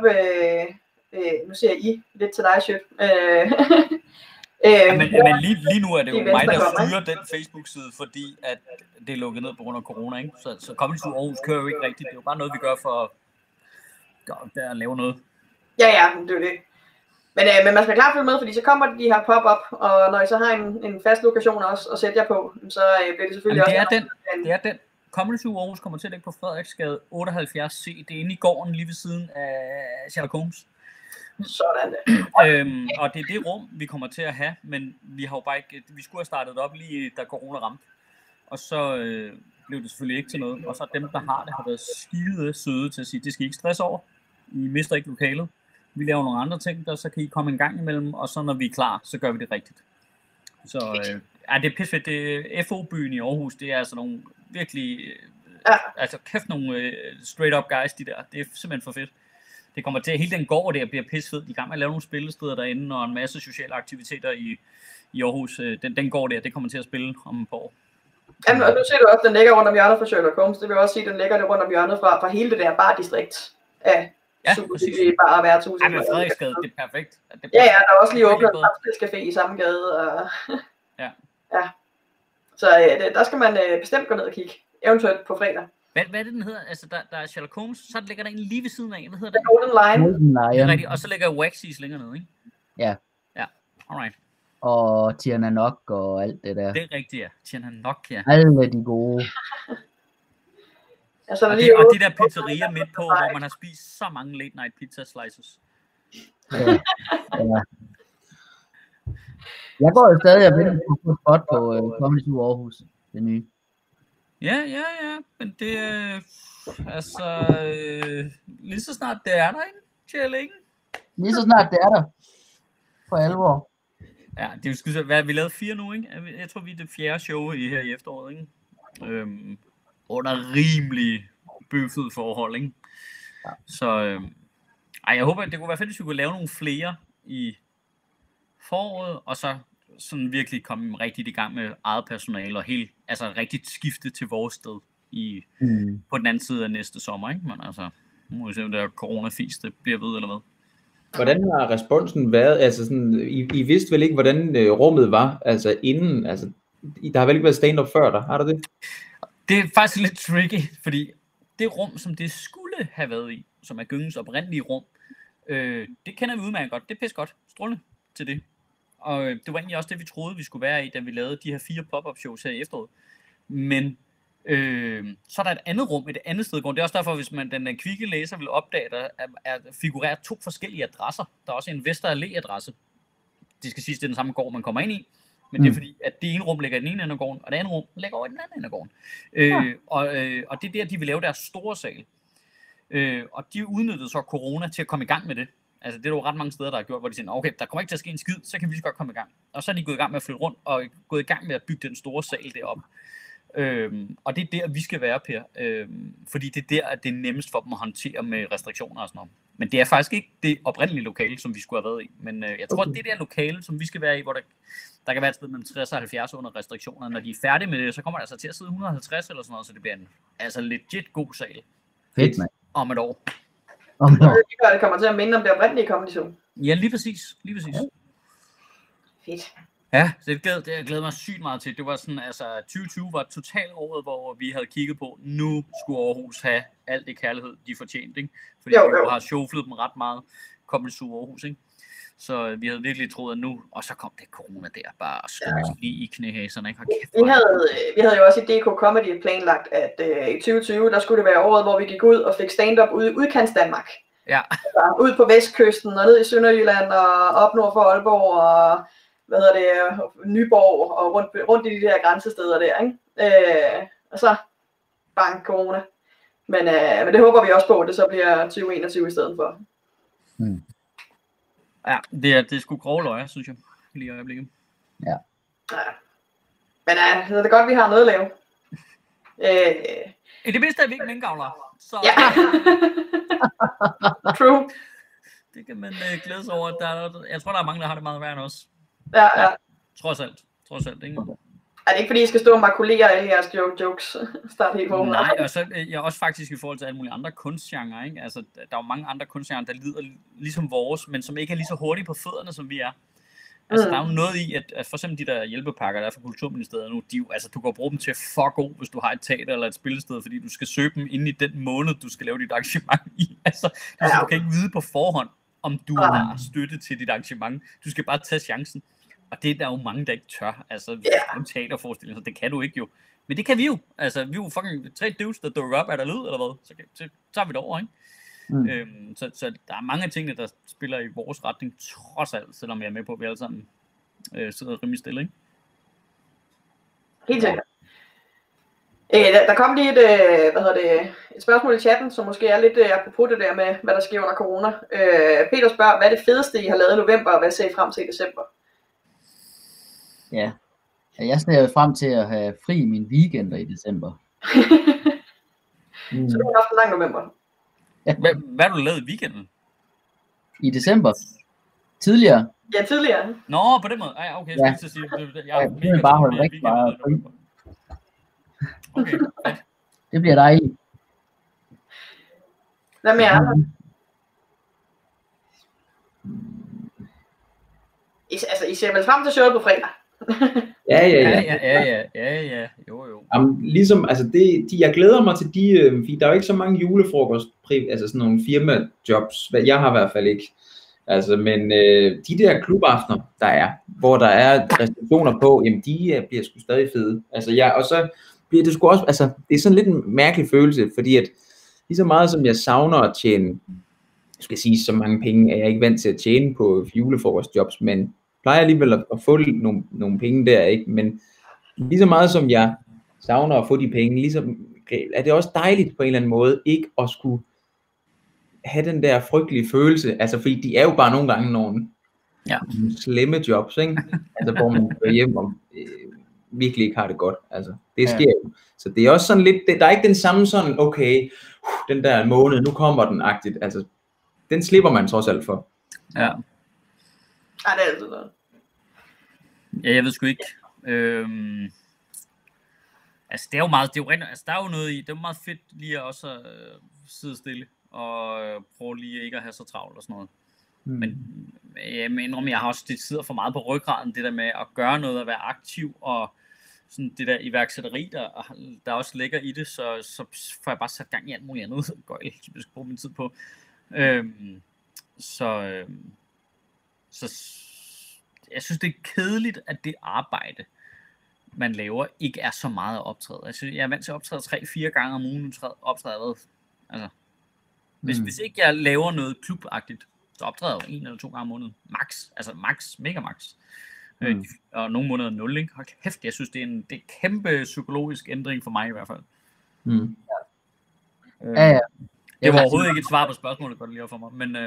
nu ser I lidt til dig, Sjøt. Men lige nu er det jo mig, der styrer den Facebook-side, fordi at det er lukket ned på grund af corona, ikke? Så Comedy Zoo Aarhus kører jo ikke rigtigt. Det er jo bare noget, vi gør for at lave noget. Ja, det er jo det. Men man skal klart følge med, fordi så kommer de her pop-up, og når I så har en fast lokation også at sætte jer på, så bliver det selvfølgelig det er den. Comedy Zoo Aarhus kommer til at ligge på Frederiksgade 78C. Det er inde i gården lige ved siden af Sherlock Holmes. Sådan og det er det rum, vi kommer til at have, men vi har jo bare ikke, vi skulle have startet op lige da corona ramte. Og så blev det selvfølgelig ikke til noget. Og så dem, der har det, har været skide søde til at sige, det skal I ikke stresse over. I mister ikke lokalet. Vi laver nogle andre ting, der så kan I komme en gang imellem, og så når vi er klar, så gør vi det rigtigt. Så det er pissefedt. Det er FO-byen i Aarhus, det er altså nogle virkelig, altså kæft nogle straight up guys, de der. Det er simpelthen for fedt. Det kommer til, hele den gård der bliver pissefed. De er i gang med at lave nogle spillesteder derinde, og en masse sociale aktiviteter i Aarhus. Den gård der, det kommer til at spille om et par år. Jamen, og nu ser du også, den ligger rundt om hjørnet fra Sherlock Holmes. Det vil også sige, at den ligger rundt om hjørnet fra hele det der bardistrikt af super bare værtshus. Ja, men Frederiksgade, det er perfekt. Ja, der er også lige åbnet en Café i samme gade. Og ja. Så der skal man bestemt gå ned og kigge. Eventuelt på fredag. Hvad er det, den hedder? Altså, der er Sherlock Holmes, så ligger der en lige ved siden af. Hvad hedder det? Golden Lion. Rigtigt. Og så ligger Waxies længere nede, ikke? Ja. Ja, alright. Og Tierna Nok og alt det der. Det er rigtigt, ja. Tierna Nok, ja. Alle de gode. Altså, og de der pizzerier midt på, hvor man har spist så mange late night pizza slices. Ja. Jeg går jo stadig og venter på et spot på Comedy Zoo Aarhus, det nye. Ja, men det lige så snart det er der, ikke? Kjell. Lige så snart det er der. For alvor. Ja, det er jo hvad vi lavede 4 nu, ikke? Jeg tror, vi er det 4. show her i efteråret, ikke? Under rimelig bøffede forhold, ikke? Ja. Så jeg håber, at det kunne være fedt, hvis vi kunne lave nogle flere i foråret, og så sådan virkelig komme rigtig i gang med eget personale, og rigtigt skifte til vores sted på den anden side af næste sommer, ikke? Men altså, nu må vi se, om det er coronafis, det bliver ved eller hvad. Hvordan har responsen været? Altså sådan, I vidste vel ikke, hvordan rummet var, altså inden, altså, der har vel ikke været stand-up før der, har du det? Det er faktisk lidt tricky, fordi det rum, som det skulle have været i, som er Gyngens oprindelige rum, det kender vi udmærket godt. Det er pisse godt. Strålende til det. Og det var egentlig også det, vi troede, vi skulle være i, da vi lavede de her 4 pop-up shows her i efteråret. Men så er der et andet rum, et andet sted. Det er også derfor, hvis man den kvikke læser vil opdage, der figurerer 2 forskellige adresser. Der er også en Vester Allé-adresse. Det skal siges, det er den samme gård, man kommer ind i. Men det er fordi, at det ene rum ligger i den ene ende af gården, og det andet rum ligger over i den anden ende af gården. Og det er der, de vil lave deres store sal. Og de udnyttede så corona til at komme i gang med det. Altså det er jo ret mange steder, der har gjort, hvor de siger, okay, der kommer ikke til at ske en skid, så kan vi så godt komme i gang. Og så er de gået i gang med at flytte rundt, og gået i gang med at bygge den store sal deroppe. Og det er der, vi skal være, Per. Fordi det er der, at det er nemmest for dem at håndtere med restriktioner og sådan noget. Men det er faktisk ikke det oprindelige lokale, som vi skulle have været i. Men jeg tror, at det der lokale, som vi skal være i, hvor der kan være et sted mellem 60 og 70 under restriktioner. Når de er færdige med det, så kommer der altså til at sidde 150 eller sådan noget, så det bliver en legit god sal. Fedt, mand. Om et år. Det kommer til at minde om det oprindelige Comedy Zoo. Ja, lige præcis. Lige præcis. Fedt. Ja, det jeg glæder mig sygt meget til. Det var sådan, altså 2020 var totalt året, hvor vi havde kigget på, nu skulle Aarhus have alt det kærlighed, de fortjente, ikke? Fordi vi har showflet dem ret meget, Comedy Zoo Aarhus, ikke? Så vi havde virkelig troet, at nu, og så kom det corona der, bare skønt lige i knæhæserne, ikke? Vi havde jo også i DK Comedy planlagt, at i 2020, der skulle det være året, hvor vi gik ud og fik stand-up ude i udkants Danmark. Ja. Altså, ud på vestkysten og ned i Sønderjylland og op nord for Aalborg og Nyborg og rundt i de der grænsesteder der, ikke? Og så bang, corona. Men det håber vi også på, at det så bliver 2021 i stedet for. Ja, det er sgu grove løjer, synes jeg, lige i øjeblikket. Ja. Men det er godt, vi har noget at lave. I det mindste er vi ikke minkavlere. Så ja. True. Det kan man glæde sig over. Jeg tror, der er mange, der har det meget værd end os. Ja. Trods alt, ikke? Er det ikke fordi, I skal stå og makulere alle jeres jokes? Start helt forhånden. Nej, og så jeg også faktisk i forhold til alle mulige andre kunstgenre, ikke? Altså, der er jo mange andre kunstgenre, der lider ligesom vores, men som ikke er lige så hurtige på fødderne, som vi er. Altså, der er jo noget i, at for eksempel de der hjælpepakker, der er fra Kulturministeriet nu, du kan bruge dem til for god, hvis du har et teater eller et spillested, fordi du skal søge dem inden i den måned, du skal lave dit arrangement i. Altså, du kan ikke vide på forhånd, om du har støtte til dit arrangement. Du skal bare tage chancen. Og det er der jo mange, der ikke tør. Altså, en teaterforestilling, så det kan du ikke jo. Men det kan vi jo. Altså, vi er jo fucking 3 dudes, der dukker op. Er der lyd, eller hvad? Så tager vi det over, ikke? Så der er mange af tingene, der spiller i vores retning, trods alt, selvom jeg er med på, at vi alle sammen sidder rimelig stille, ikke? Helt sikkert. Der kom lige et spørgsmål i chatten, som måske er lidt apropos det der med, hvad der sker under corona. Peter spørger, hvad er det fedeste, I har lavet i november, og hvad ser I frem til i december? Ja, jeg ser frem til at have fri min weekender i december. Så du har haft en lang november. Ja. Hvad har du lavet i weekenden? I december? Tidligere? Ja, tidligere. Nå, på den måde. Ej, okay, jeg skal sige, jeg vil bare holde rigtig meget fri. Okay, det bliver dejligt. Hvad med andre? I ser vel frem til showet på fredag? Ja. Jo. Jamen, ligesom, altså jeg glæder mig til fordi der er jo ikke så mange julefrokost, altså sådan nogle firmajobs, jeg har i hvert fald ikke. Altså, men de der klubaftener, der er, hvor der er restriktioner på, jamen de bliver sgu stadig fede. Altså, og så bliver det sgu også, altså, det er sådan lidt en mærkelig følelse, fordi at lige så meget som jeg savner at tjene, skal sige, så mange penge, er jeg ikke vant til at tjene på julefrokostjobs, men plejer alligevel at få nogle penge der, ikke? Men lige så meget som jeg savner at få de penge, ligesom er det også dejligt på en eller anden måde, ikke at skulle have den der frygtelige følelse, altså fordi de er jo bare nogle gange nogle slemme jobs, ikke? Altså hvor man går hjem og virkelig ikke har det godt, altså det sker jo. Så det er også sådan lidt, der er ikke den samme sådan, okay, den der måned, nu kommer den-agtigt, altså den slipper man trods alt for. Ja. Ej, det er altid noget. Ja, jeg ved sgu ikke. Altså det er jo meget, det er jo rent, altså der er jo noget i, det er jo meget fedt lige at også sidde stille og prøve lige ikke at have så travlt og sådan noget. Men jeg mener, jeg har også, det sidder for meget på ryggraden, det der med at gøre noget, at være aktiv og sådan det der iværksætteri, der også ligger i det, så får jeg bare sat gang i alt muligt andet gøjl, som jeg skal bruge min tid på. Så jeg synes, det er kedeligt, at det arbejde, man laver, ikke er så meget at optræde. Altså, jeg er vant til at optræde 3-4 gange om ugen, nu optræder jeg altså, hvis ikke jeg laver noget klubagtigt, så optræder jeg 1 eller 2 gange om måneden. Max, mega max. Og nogle måneder 0, ikke? Hold kæft, jeg synes, det er en kæmpe psykologisk ændring for mig i hvert fald. Ja. Det var overhovedet ikke et svar på spørgsmålet, godt lige for mig, men...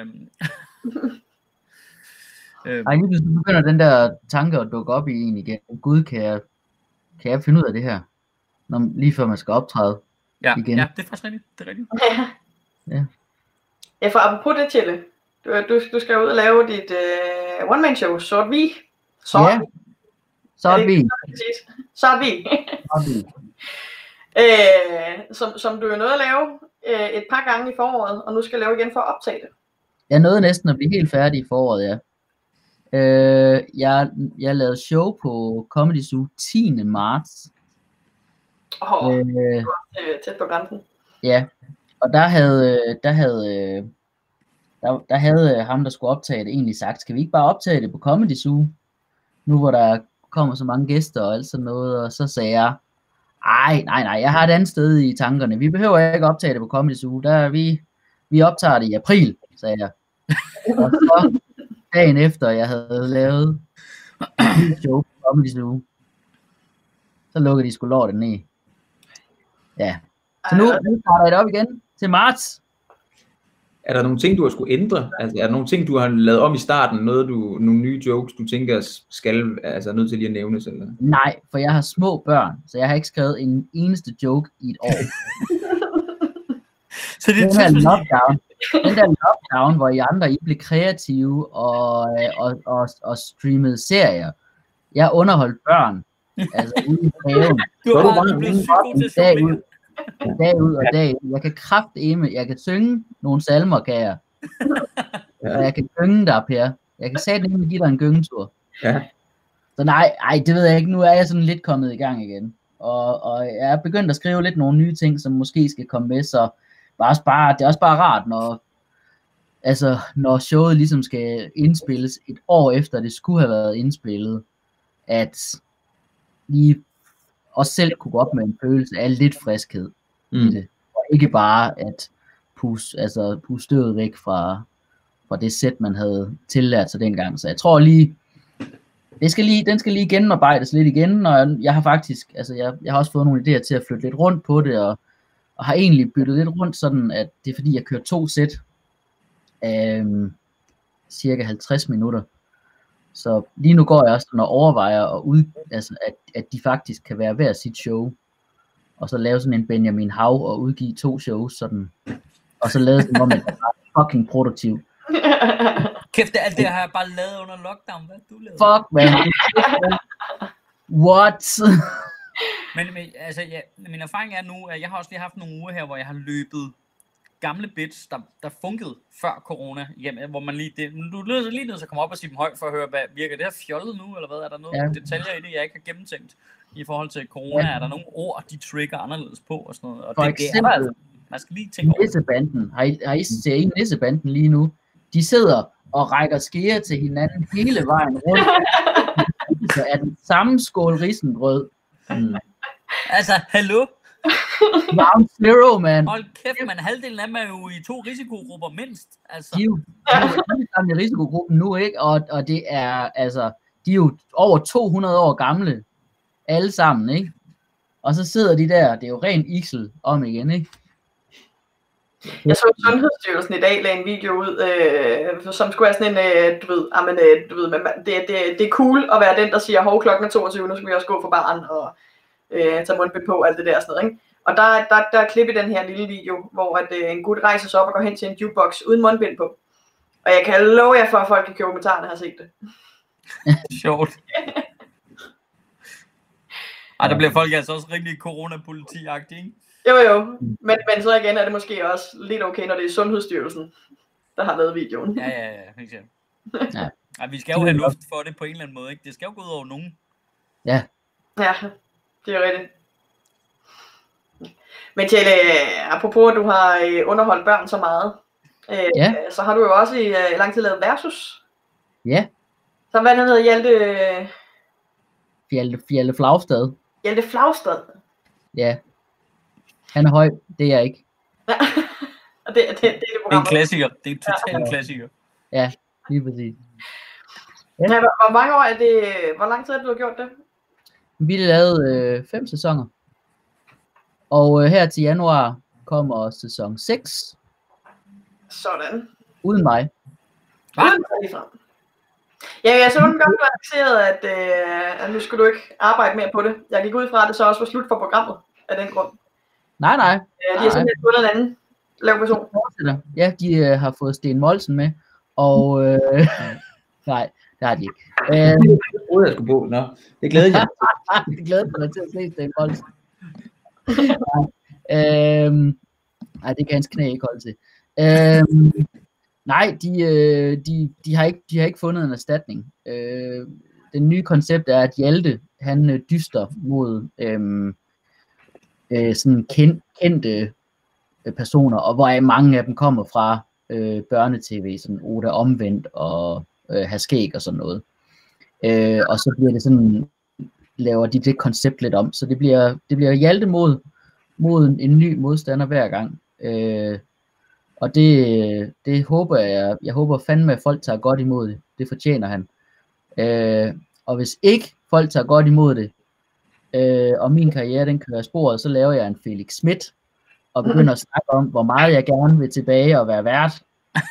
Ej, lige pludselig begynder den der tanke at dukke op i en igen. Gud, kan jeg finde ud af det her? Lige før man skal optræde igen. Ja, det er faktisk rigtigt. Det er rigtigt. Ja, for apropos det, Tjelle. Du skal ud og lave dit one-man-show, Sort Vi. Sort Vi. Som du jo nåede at lave et par gange i foråret, og nu skal lave igen for at optage det. Jeg nåede næsten at blive helt færdig i foråret, ja. Jeg lavede show på Comedy Zoo 10. marts. Tæt på grænsen. Ja, og der havde ham, der skulle optage det, egentlig sagt, skal vi ikke bare optage det på Comedy Zoo? Nu hvor der kommer så mange gæster og alt sådan noget, og så sagde jeg, nej, jeg har et andet sted i tankerne. Vi behøver ikke optage det på Comedy Zoo. Vi optager det i april, sagde jeg. Og så dagen efter, jeg havde lavet et show på Comedy Zoo, så lukkede de sgu lortet ned. Ja. Så nu starter jeg det op igen til marts. Er der nogle ting, du har skulle ændre? Altså, er der nogle ting, du har lavet om i starten? Nogle nye jokes, du tænker skal nødt til lige at nævnes? Eller? Nej, for jeg har små børn, så jeg har ikke skrevet en eneste joke i et år. Så det den der lockdown, hvor I andre blev kreative og streamede serier. Jeg underholdt børn. Altså ude i haven. Dag ud og dag. Jeg kan jeg kan synge nogle salmer, kan jeg. Og jeg kan gynge dig, Per. Jeg kan satme give dig en gyngetur. Ja. Så nej, det ved jeg ikke. Nu er jeg sådan lidt kommet i gang igen. Og jeg er begyndt at skrive lidt nogle nye ting, som måske skal komme med, så det er også bare rart, når showet ligesom skal indspilles et år efter, det skulle have været indspillet, at lige også selv kunne gå op med en følelse af lidt friskhed i det. Og ikke bare at puste støvet væk fra det sæt, man havde tillært sig dengang. Så jeg tror lige, den skal lige gennemarbejdes lidt igen, og jeg har faktisk, jeg har også fået nogle idéer til at flytte lidt rundt på det, og har egentlig byttet lidt rundt, sådan at det er fordi, jeg kører 2 sæt af cirka 50 minutter. Så lige nu går jeg også og overvejer at de faktisk kan være hver sit show, og så lave sådan en Benjamin Hav og udgive 2 shows sådan, og så lade som om, at det er fucking produktiv. Kæft, alt det har jeg bare lavet under lockdown. Hvad du lavede? Fuck, man. What? Men min erfaring er nu, at jeg har også lige haft nogle uger her, hvor jeg har løbet gamle bits, der funkede før corona, hvor man du lyder lige nødt til at komme op og sige dem højt for at høre, hvad virker det her fjollet nu, eller hvad? Er der nogle detaljer i det, jeg ikke har gennemtænkt i forhold til corona? Er der nogle ord, de trigger anderledes på og sådan noget? Og for eksempel, man skal lige tænke over. Nissebanden, har I set Nissebanden lige nu? De sidder og rækker skære til hinanden hele vejen rundt. Så er den samme skål risengrød. Altså, hallo? Round zero, man. Hold kæft, man. Halvdelen af dem er jo i 2 risikogrupper mindst. Altså. De er jo i risikogruppen nu, ikke? Og det er, de er jo over 200 år gamle. Alle sammen, ikke? Og så sidder de der, det er jo ren iksel om igen, ikke? Jeg så Sundhedsstyrelsen i dag lagde en video ud, som skulle være sådan en, det er cool at være den, der siger, hov, klokken er 22, nu skal vi også gå for baren og tage mundbind på, alt det der sådan noget, ikke? Og der er klip i den her lille video, hvor en gut rejser sig op og går hen til en jukebox uden mundbind på. Og jeg kan love jer for, at folk i kommentarerne har set det. Sjovt. Ej, der bliver folk altså også rimelig coronapoliti-agtige, ikke? Jo, men så igen er det måske også lidt okay, når det er Sundhedsstyrelsen, der har lavet videoen. Ja, helt sikkert. Ja, vi skal jo have luft for det på en eller anden måde, ikke? Det skal jo gå ud over nogen. Ja. Det er rigtigt. Men Tjelle, apropos at du har underholdt børn så meget, så har du jo også i lang tid lavet Versus. Ja. Så hvad hedder Hjalte Flagstad. Hjalte Flagstad? Ja. Han er høj, det er jeg ikke. Og det er det program. Det er en klassiker. Det er en total klassiker. Ja, lige præcis. Ja. Hvor mange år er det? Hvor lang tid har du gjort det? Vi lavede 5 sæsoner. Og her til januar kommer sæson 6. Sådan. Uden mig. Uden mig frem. Ja, jeg så den godt annonceret, at nu skulle du ikke arbejde mere på det. Jeg gik ud fra, at det så også var slut for programmet af den grund. Nej. De har simpelthen fundet en anden lav person. Ja, de har fået Sten Molsen med. Og nej, det har de ikke. Jeg troede, jeg skulle bo. Nå, det glæder jeg. Det glæder mig til at se Sten Molsen. Nej, det kan hans knæ ikke holde til. Nej, de har ikke fundet en erstatning. Den nye koncept er, at Hjalte, han dyster mod sådan kendte personer, og hvor mange af dem kommer fra børnetv, sådan Oda Omvendt og Haskæg og sådan noget. Og så bliver det sådan, laver de det koncept lidt om, så det bliver Hjalte mod en ny modstander hver gang. Og det håber jeg håber fandme, at folk tager godt imod det. Det fortjener han. Og hvis ikke folk tager godt imod det, og min karriere den kører af sporet, så laver jeg en Felix Schmidt, og begynder at snakke om, hvor meget jeg gerne vil tilbage og være vært.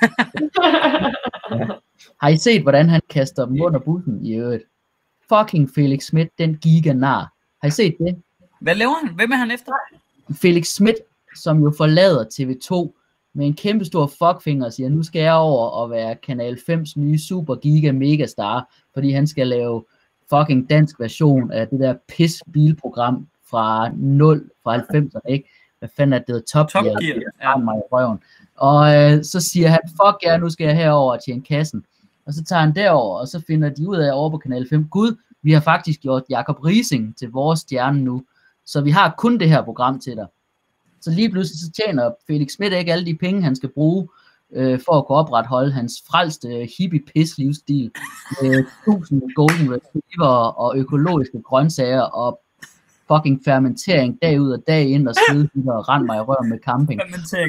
Har I set, hvordan han kaster dem under bussen i øvrigt? Fucking Felix Schmidt, den giganar. Har I set det? Hvad laver han? Hvem er han efter? Felix Schmidt, som jo forlader TV2 med en kæmpe stor fuckfinger og siger, nu skal jeg over og være Kanal 5's nye super giga megastar, fordi han skal lave fucking dansk version af det der pis bilprogram fra 90'erne, ikke? Hvad fanden er det? Top Gear. Ja. Mig i røven. Og så siger han, fuck ja, nu skal jeg herover og tjene kassen. Og så tager han derover, og så finder de ud af over på Kanal 5, gud, vi har faktisk gjort Jakob Riising til vores stjerne nu, så vi har kun det her program til dig. Så lige pludselig så tjener Felix Schmidt ikke alle de penge, han skal bruge for at kunne opretholde hans frelste hippie-pis-livsstil med 1000 golden retriever og økologiske grøntsager og fucking fermentering dag ud og dag ind og skide og rend mig i røven med camping.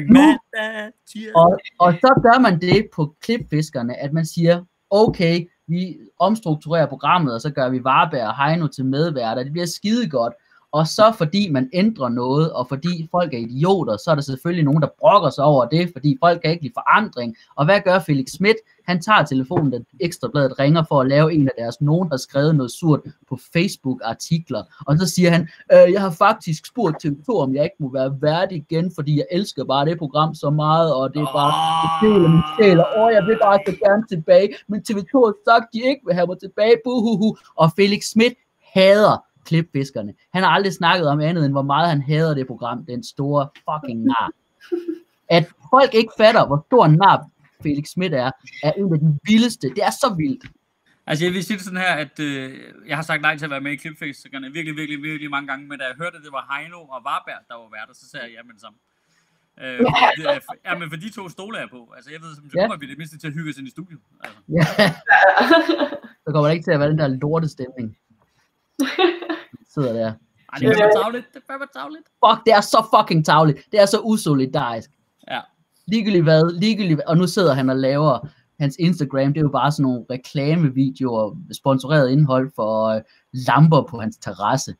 Og så gør man det på klipfiskerne, at man siger, okay, vi omstrukturerer programmet, og så gør vi Varberg og Heino til medværter. Det bliver skide godt. Og så fordi man ændrer noget, og fordi folk er idioter, så er der selvfølgelig nogen, der brokker sig over det, fordi folk kan ikke lide forandring. Og hvad gør Felix Schmidt? Han tager telefonen, da Ekstrabladet ringer for at lave en af deres, nogen har skrevet noget surt på Facebook-artikler. Og så siger han, jeg har faktisk spurgt TV2, om jeg ikke må være værdig igen, fordi jeg elsker bare det program så meget, og det er bare det deler min sjæl, og jeg vil bare så gerne tilbage. Men TV2 har sagt, de ikke vil have mig tilbage, buhuhu. Og Felix Schmidt hader klipfiskerne. Han har aldrig snakket om andet, end hvor meget han hader det program, den store fucking nar. At folk ikke fatter, hvor stor en nar Felix Schmidt er en af de vildeste. Det er så vildt. Altså jeg vil sige det sådan her, at jeg har sagt nej til at være med i klipfiskerne virkelig mange gange, men da jeg hørte, at det var Heino og Varberg, der var værter, så sagde jeg jamen sammen. Men for de to stoler jeg på. Altså jeg ved, som kommer vi det mindste til at hygge os ind i studiet. Altså. Ja. Så kommer der ikke til at være den der lortestemning. Sidder der. Ej, det er tavligt. Fuck, det er så fucking tavligt. Det er så usolidarisk. Ja. Ligegyldigt hvad. Og nu sidder han og laver hans Instagram. Det er jo bare sådan nogle reklamevideoer, sponsoreret indhold for lamper på hans terrasse.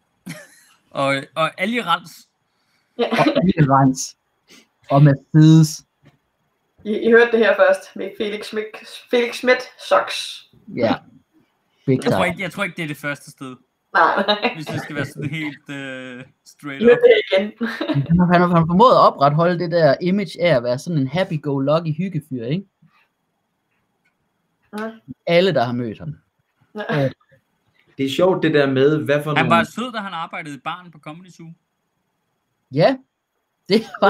og algerens. Og algerens. Og Mercedes. I hørte det her først med Felix Schmidt socks. Ja. Jeg tror ikke, det er det første sted. Nej. Hvis det skal være sådan helt straight up. Det igen. Han har formået at opretholde det der image af at være sådan en happy-go-lucky hyggefyr, ikke? Alle, der har mødt ham. Det er sjovt det der med, hvad for han var sød, da han arbejdede i baren på Comedy Zoo. Ja, det var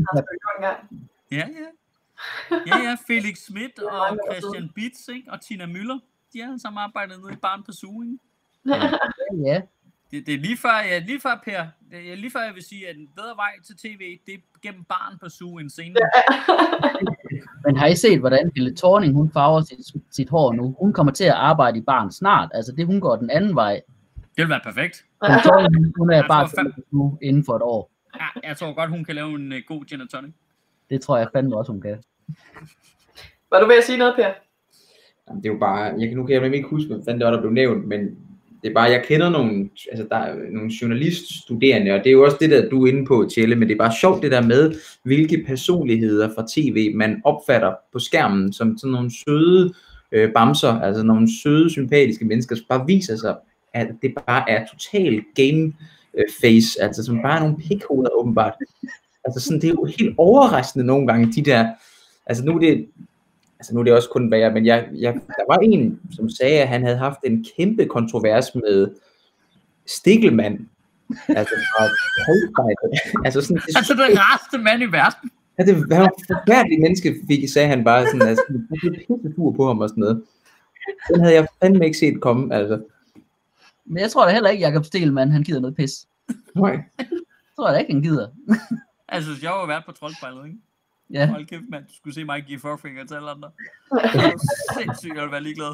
Ja, Felix Schmidt og Christian Bitz, ikke? Og Tina Müller. De har sammen arbejdet nede i baren på Zoo, ikke? Ja. Det er lige før, Per. Det er lige før, jeg vil sige, at en bedre vej til tv, det er gennem barn på suge en scene. Men har I set, hvordan Helle Thorning, hun farver sit hår nu? Hun kommer til at arbejde i barn snart. Altså det, hun går den anden vej. Det vil være perfekt. Helle Thorning, hun er bare nu inden for et år. Ja, jeg tror godt, hun kan lave en god gin and tonic. Det tror jeg fandme også, hun kan. Var du ved at sige noget, Per? Jamen, det er jo bare, nu kan jeg ikke huske, hvad fanden det var, der blev nævnt, men det er bare, jeg kender nogle, altså der er nogle journaliststuderende, og det er jo også det der, du er inde på, Tjelle, men det er bare sjovt det der med, hvilke personligheder fra tv, man opfatter på skærmen, som sådan nogle søde bamser, altså nogle søde, sympatiske mennesker, som bare viser sig, at det bare er total game face, altså som bare er nogle pikhoveder åbenbart. Altså sådan, det er jo helt overraskende nogle gange, de der, altså nu er det også kun værre, men der var en, som sagde, at han havde haft en kæmpe kontrovers med Stikkelmann. Altså fra Holstein. Altså sådan, den rareste mand i verden. Ja, han var en forfærdelig menneske, sagde han bare sådan, altså, jeg blev pissefur på ham og sådan noget. Den havde jeg fandme ikke set komme, altså. Men jeg tror da heller ikke, Jakob Stikkelmann, han gider noget pis. Nej. Jeg tror da ikke, han gider. Altså, jeg har jo været på Troldspejlet, ikke? Ja. Hold kæft, mand. Du skulle se mig give fuckfinger til alle andre. Sindssygt at være ligeglad.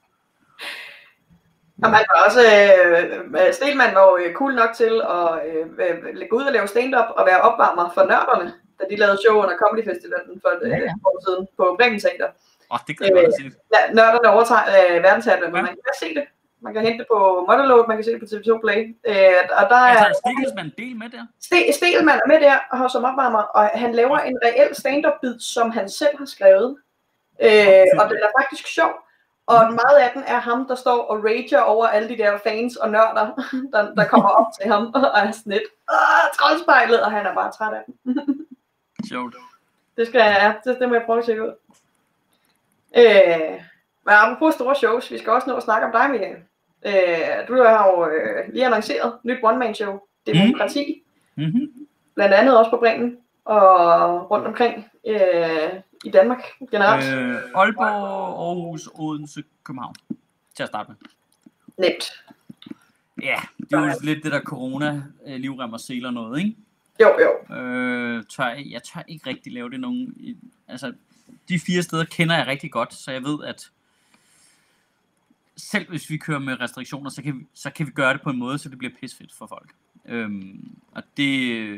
Og man var også, Stelman var jo cool nok til at gå ud og lave stand-up og være opvarmer for nørderne, da de lavede show under Comedy Festivalen for et år siden på Bremen Teater. Det kan jeg godt se. Nørderne overtager verdenshandlen, men man kan se det. Man kan hente det på Motherload, man kan se det på TV2 Play. Og der er Stikkelmann del med der? Stelman er med der og har som opvarmer, og han laver en reel stand-up-bid, som han selv har skrevet. Og den er faktisk sjov. Og meget af den er ham, der står og rager over alle de der fans og nørder, der kommer op til ham og er sådan lidt Troldspejlet, og han er bare træt af dem. Sjovt. Det må jeg prøve at tjekke ud. Men apropos store shows, vi skal også nå at snakke om dig, Michael. Du har jo lige annonceret nyt one-man-show, Demokrati. Blandt andet også på Bremen og rundt omkring i Danmark generelt. Aalborg, Aarhus, Odense, København. Til at starte med. Nemt. Ja, det er jo lidt det der corona, livrem og seler noget, ikke? Jo. Jeg tør ikke rigtig lave det nogen. Altså, de 4 steder kender jeg rigtig godt, så jeg ved, at selv hvis vi kører med restriktioner, så kan vi gøre det på en måde, så det bliver pisfedt for folk. Og det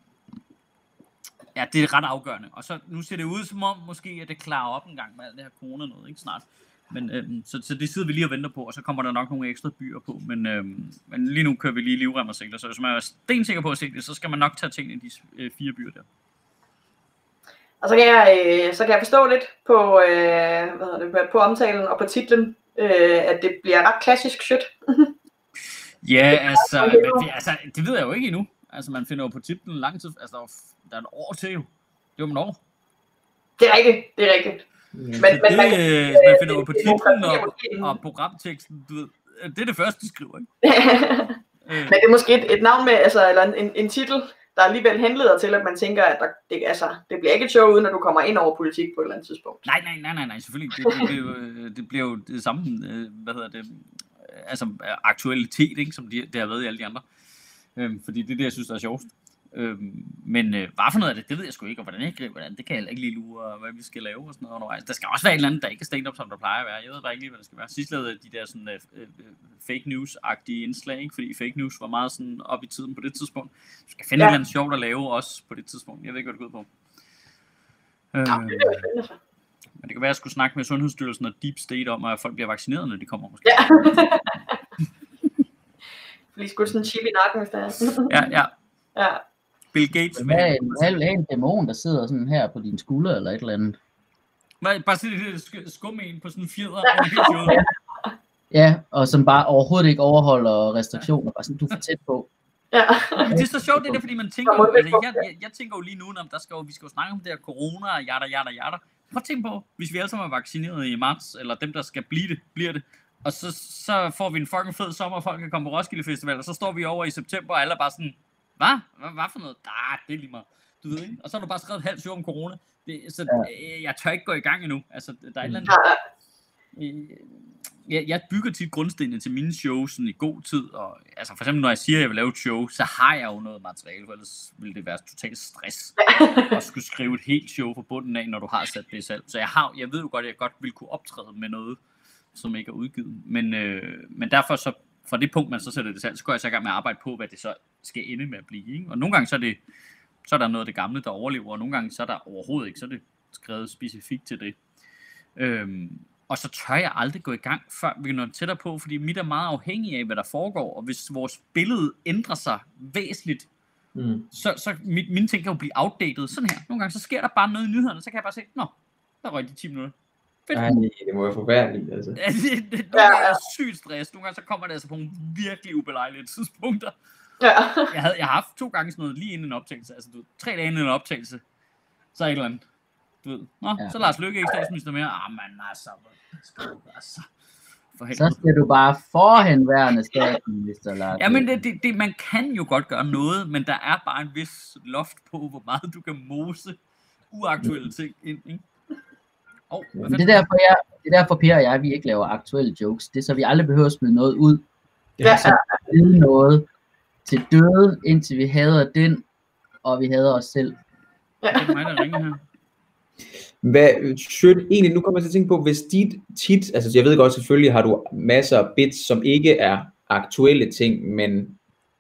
er ret afgørende. Og så nu ser det ud som om, måske at det klarer op en gang med alt det her corona noget, ikke snart. Men så det sidder vi lige og venter på, og så kommer der nok nogle ekstra byer på. Men lige nu kører vi lige livrem og seler, så hvis man er stensikker på at se det, så skal man nok tage tingene i de 4 byer der. Og så kan jeg forstå lidt på, på omtalen og på titlen, at det bliver ret klassisk shit. Ja, altså, det ved jeg jo ikke endnu. Altså, man finder jo på titlen lang tid, altså der er et år til jo. Det er jo et år. Det er rigtigt. Men man finder jo på titlen og programteksten, du ved, det er det første, de skriver, ikke? Men det er måske et navn med, altså, eller en titel, der alligevel henleder til, at man tænker, at det bliver ikke et show, uden at du kommer ind over politik på et eller andet tidspunkt. Nej, selvfølgelig. Det bliver jo det samme, altså aktualitet, ikke, som det har været i alle de andre. Fordi det er det, jeg synes, der er sjovest. Men hvad for noget af det ved jeg sgu ikke, og hvordan det kan jeg heller ikke lige lure, hvad vi skal lave og sådan noget undervejs. Der skal også være et eller andet, der ikke er stand-up, som der plejer at være. Jeg ved bare ikke lige, hvad det skal være. Sidst lavede de der sådan fake news-agtige indslag, ikke? Fordi fake news var meget sådan op i tiden på det tidspunkt. Du skal finde et eller andet sjovt at lave også på det tidspunkt. Jeg ved ikke, hvad det går ud på. Men det kan være, at jeg skulle snakke med Sundhedsstyrelsen og Deep State om, at folk bliver vaccineret, når de kommer måske. Ja. Lige skudt sådan en chip i nakken, hvis det er. Ja. Bill Gates. Have en dæmon, der sidder sådan her på din skulder, eller et eller andet. Bare se det skumme en på sådan en fjeder. Ja, og som bare overhovedet ikke overholder restriktioner. Bare sådan, du er for tæt på. Ja. Men det er så sjovt, det der, fordi man tænker, altså, jeg tænker jo lige nu, om vi skal jo snakke om det her corona og jada. Prøv at tænke på, hvis vi alle sammen er vaccineret i marts, eller dem, der skal bliver det, og så får vi en fucking fed sommer, og folk kan komme på Roskilde Festival, og så står vi over i september, og alle er bare sådan, hvad for noget? Det er lige meget. Du ved ikke? Og så har du bare skrevet et halvt show om corona. Jeg tør ikke gå i gang endnu. Altså, der er et eller andet... jeg bygger tit grundstenene til mine shows sådan i god tid, og altså for eksempel når jeg siger, at jeg vil lave et show, så har jeg jo noget materiale, for ellers ville det være totalt stress at skulle skrive et helt show fra bunden af, når du har sat det i salg. Så jeg ved jo godt, at jeg godt vil kunne optræde med noget, som ikke er udgivet. Men derfor så, fra det punkt, man så sætter det salg, så går jeg så i gang med at arbejde på, hvad det så skal ende med at blive. Ikke? Og nogle gange så er der noget af det gamle, der overlever, og nogle gange så er der overhovedet ikke, så er det skrevet specifikt til det. Og så tør jeg aldrig gå i gang, før vi når tættere på, fordi mit er meget afhængig af, hvad der foregår, og hvis vores billede ændrer sig væsentligt, så mine ting kan jo blive outdated sådan her. Nogle gange så sker der bare noget i nyhederne, så kan jeg bare se, nå, der røg de 10 minutter. Fedt. Nej, det må være forfærdeligt, altså. Det er sygt stress. Nogle gange så kommer det altså på nogle virkelig ubelejlige tidspunkter. Ja. Jeg har haft 2 gange sådan noget lige inden en optagelse, altså 3 dage inden en optagelse, så et eller andet. Du ved, så Lars Løkke ikke statsminister mere. Men altså, så skal du bare forhenværende statsminister, Lars. Ja, men det, man kan jo godt gøre noget, men der er bare en vis loft på, hvor meget du kan mose uaktuelle ting ind, ikke? Det er derfor, Per og jeg, vi ikke laver aktuelle jokes. Det er så, vi aldrig behøver at smide noget ud. Så vide noget til døde, indtil vi hader den, og vi hader os selv. Det er mig, der ringer her. Egentlig, nu kommer jeg til at tænke på, hvis tit, altså jeg ved godt, selvfølgelig har du masser af bits, som ikke er aktuelle ting, men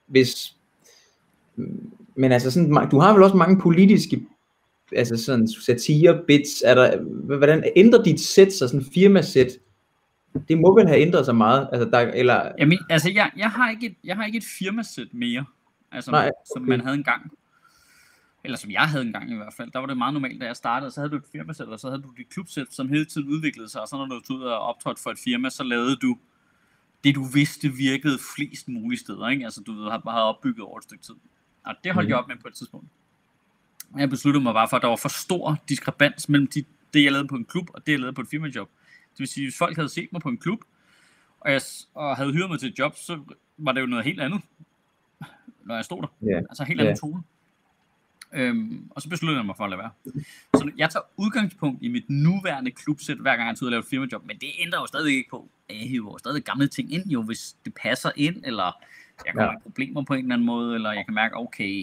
altså sådan, du har vel også mange politiske, altså sådan satire bits, hvordan ændrer dit sæt sig, sådan firmasæt? Det må vel have ændret sig meget, altså Jamen, altså jeg har ikke et firmasæt mere, altså nej, okay. Som man havde engang. Eller som jeg havde engang i hvert fald. Der var det meget normalt, da jeg startede, så havde du et firmasæt, og så havde du dit klubsæt, som hele tiden udviklede sig, og så når du tog ud og optrådte for et firma, så lavede du det, du vidste virkede flest mulige steder, ikke? Altså du havde opbygget over et stykke tid. Og det holdt jeg op med på et tidspunkt. Og jeg besluttede mig bare for, at der var for stor diskrepans mellem det, jeg lavede på en klub, og det, jeg lavede på et firmajob. Det vil sige, hvis folk havde set mig på en klub, og havde hyret mig til et job, så var det jo noget helt andet, når jeg stod der. Yeah. Altså helt anden tone. Og så besluttede jeg mig for at lade være. Så jeg tager udgangspunkt i mit nuværende klubsæt, hver gang jeg er ude og lave et firmajob, men det ændrer jo stadig ikke på. Jeg hiver stadig gamle ting ind, jo, hvis det passer ind, eller jeg kommer i problemer på en eller anden måde, eller jeg kan mærke, okay,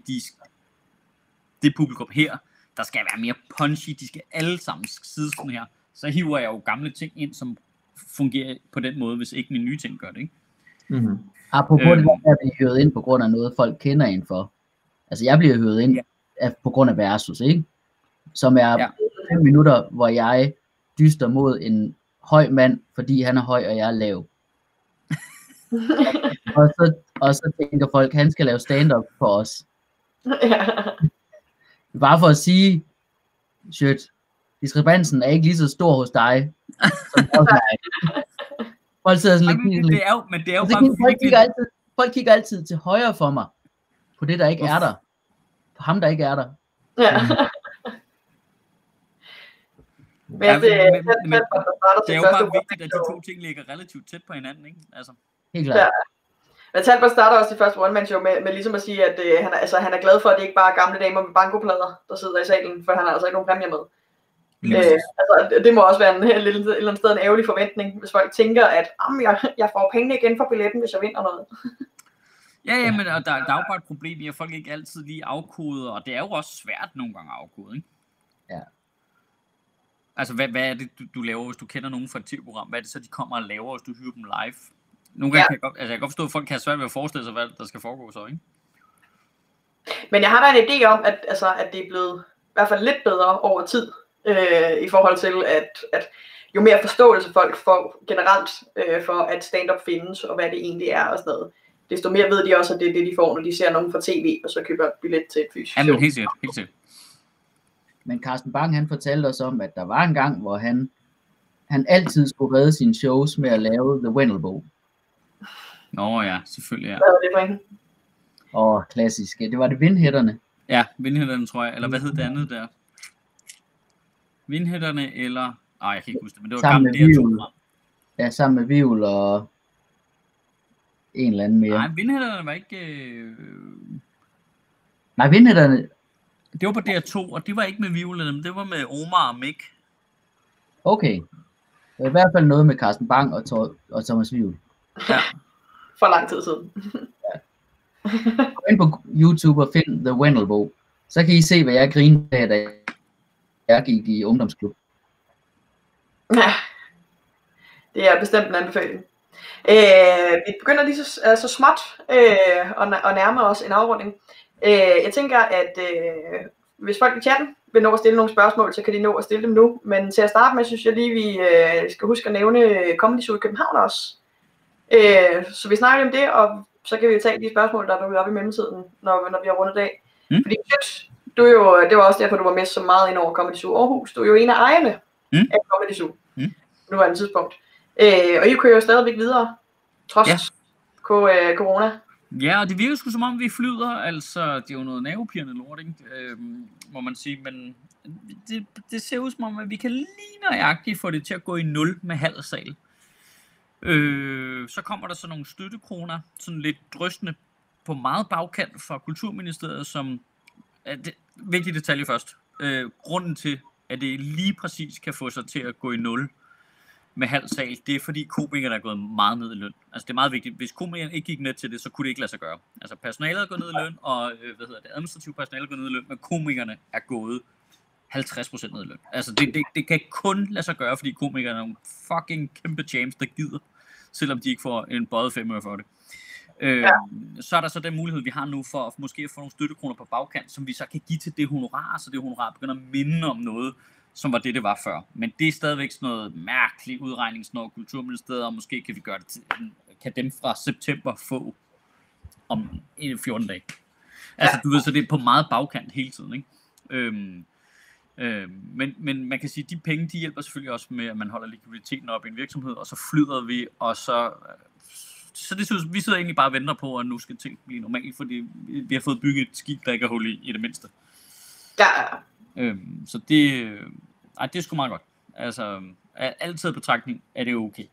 det publikum her, der skal være mere punchy, de skal alle sammen sidde sådan her. Så hiver jeg jo gamle ting ind, som fungerer på den måde, hvis ikke mine nye ting gør det, ikke? Mm-hmm. Apropos det, der bliver hyret ind på grund af noget, folk kender en for. Altså, jeg bliver hyret ind på grund af Versus, ikke? Som er 5 minutter, hvor jeg dyster mod en høj mand, fordi han er høj, og jeg er lav. og så tænker folk, han skal lave stand-up for os. Bare for at sige, shit, diskrepansen er ikke lige så stor hos dig, som hos mig. Folk sidder sådan lidt... Men det er jo bare... Folk kigger altid til højre for mig, på det, der ikke er der. På ham, der ikke er der. Ja. Men det er jo bare vigtigt, at de 2 ting ligger relativt tæt på hinanden, ikke? Altså. Helt klart. Ja. Men Talbot starter også det første one-man-show med ligesom at sige, at han er glad for, at det ikke bare er gamle damer med bankoplader, der sidder i salen, for han har altså ikke nogen præmier med. Det må også være en eller anden sted en ærgerlig forventning, hvis folk tænker, at jeg får penge igen for billetten, hvis jeg vinder noget. Ja, men der er jo bare et problem i, at folk ikke altid lige afkoder, og det er jo også svært nogle gange at afkode, ikke? Ja. Altså, hvad er det, du laver, hvis du kender nogen fra et tv-program? Hvad er det så, de kommer og laver, hvis du hyrer dem live? Nogle gange jeg kan godt forstå, at folk kan have svært ved at forestille sig, hvad der skal foregå så, ikke? Men jeg har da en idé om, at det er blevet i hvert fald lidt bedre over tid, i forhold til, at jo mere forståelse folk får generelt for, at stand-up findes, og hvad det egentlig er og sådan noget, desto mere ved de også, at det er det, de får, når de ser nogen fra tv, og så køber et billet til et fysisk show. Ja, men helt sikkert. Men Carsten Bang, han fortalte os om, at der var en gang, hvor han altid skulle redde sine shows med at lave The Wendelbo. Nå ja, selvfølgelig, ja. Hvad var det for en? Klassisk. Det var det Vindhætterne. Ja, Vindhætterne, tror jeg. Eller hvad hed det andet der? Vindhætterne, eller... jeg kan ikke huske det, men det var gammelt DR2. Ja, sammen med Vivl og en eller anden mere. Nej, Vindhætterne var ikke... Nej, Vindhætterne... Det var på DR2, og det var ikke med Vivl, men det var med Omar og Mick. Okay. I hvert fald noget med Carsten Bang og Thomas Wivel. Ja. For lang tid siden. Gå ind på YouTube og find The Wendelbo. Så kan I se, hvad jeg grinede af, da jeg gik i ungdomsklub. Ja, det er bestemt en anbefaling. Vi begynder lige så småt at nærme os en afrunding. Jeg tænker, at hvis folk i chatten vil nå at stille nogle spørgsmål, så kan de nå at stille dem nu. Men til at starte med, synes jeg lige, vi skal huske at nævne Comedy Zoo i København også. Så vi snakker om det, og så kan vi tage de spørgsmål, der er dukket op i mellemtiden, når vi har rundet af. Fordi du er jo, det var også derfor, du var med så meget ind over Comedy Zoo Aarhus. Du er jo en af ejerne af Comedy Zoo nu er et tidspunkt. Og I kører jo stadigvæk videre, trods corona. Ja, og det virker sgu som om, vi flyder. Altså, det er jo noget nervepirrende lort, ikke? Må man sige. Men det ser ud som om, at vi kan lige nøjagtigt få det til at gå i 0 med halv sal. Så kommer der så nogle støttekroner, sådan lidt drøstende på meget bagkant fra Kulturministeriet, som vigtig detalje først. Grunden til, at det lige præcis kan få sig til at gå i 0 med halv sal, det er fordi komikerne er gået meget ned i løn. Altså det er meget vigtigt. Hvis komikerne ikke gik med til det, så kunne det ikke lade sig gøre. Altså personalet er gået ned i løn, og administrativt personale er gået ned i løn, men komikerne er gået 50% ned i løn. Altså det kan kun lade sig gøre, fordi komikerne er nogle fucking kæmpe champs, der gider, selvom de ikke får en bøjet 5 øre for det. Så er der så den mulighed, vi har nu for at måske få nogle støttekroner på bagkant, som vi så kan give til det honorar, så det honorar begynder at minde om noget, som var det var før. Men det er stadigvæk sådan noget mærkeligt udregningsnår Kulturministeriet, og måske kan vi gøre det til, kan dem fra september få om 14 dage. Altså du ved, så det er på meget bagkant hele tiden, ikke? Men man kan sige, at de penge, de hjælper selvfølgelig også med, at man holder likviditeten op i en virksomhed, og så flyder vi, og så det synes vi sidder egentlig bare og venter på, at nu skal ting blive normalt, fordi vi har fået bygget et skib, der ikke er hul i det mindste. Ja. Så det er sgu meget godt. Altså, altid betragtning er det okay.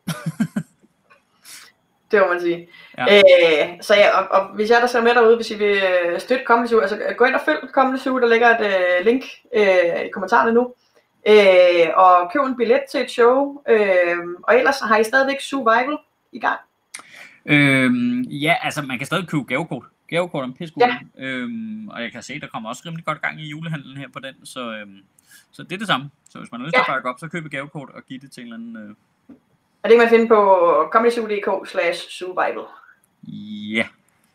Det må man sige. Ja. Så ja, og hvis jeg der ser med derude, hvis I vil støtte Comedy Zoo, altså gå ind og følg Comedy Zoo, der ligger et link i kommentarerne nu. Og køb en billet til et show. Og ellers har I stadigvæk Survival i gang. Ja, altså man kan stadig købe gavekort. Gavekort er en pissegod. Og jeg kan se, der kommer også rimelig godt gang i julehandlen her på den, så det er det samme. Så hvis man har lyst til at bakke op, så købe gavekort og give det til en eller anden... Og det kan man finde på comedyzoo.dk/survival. Ja.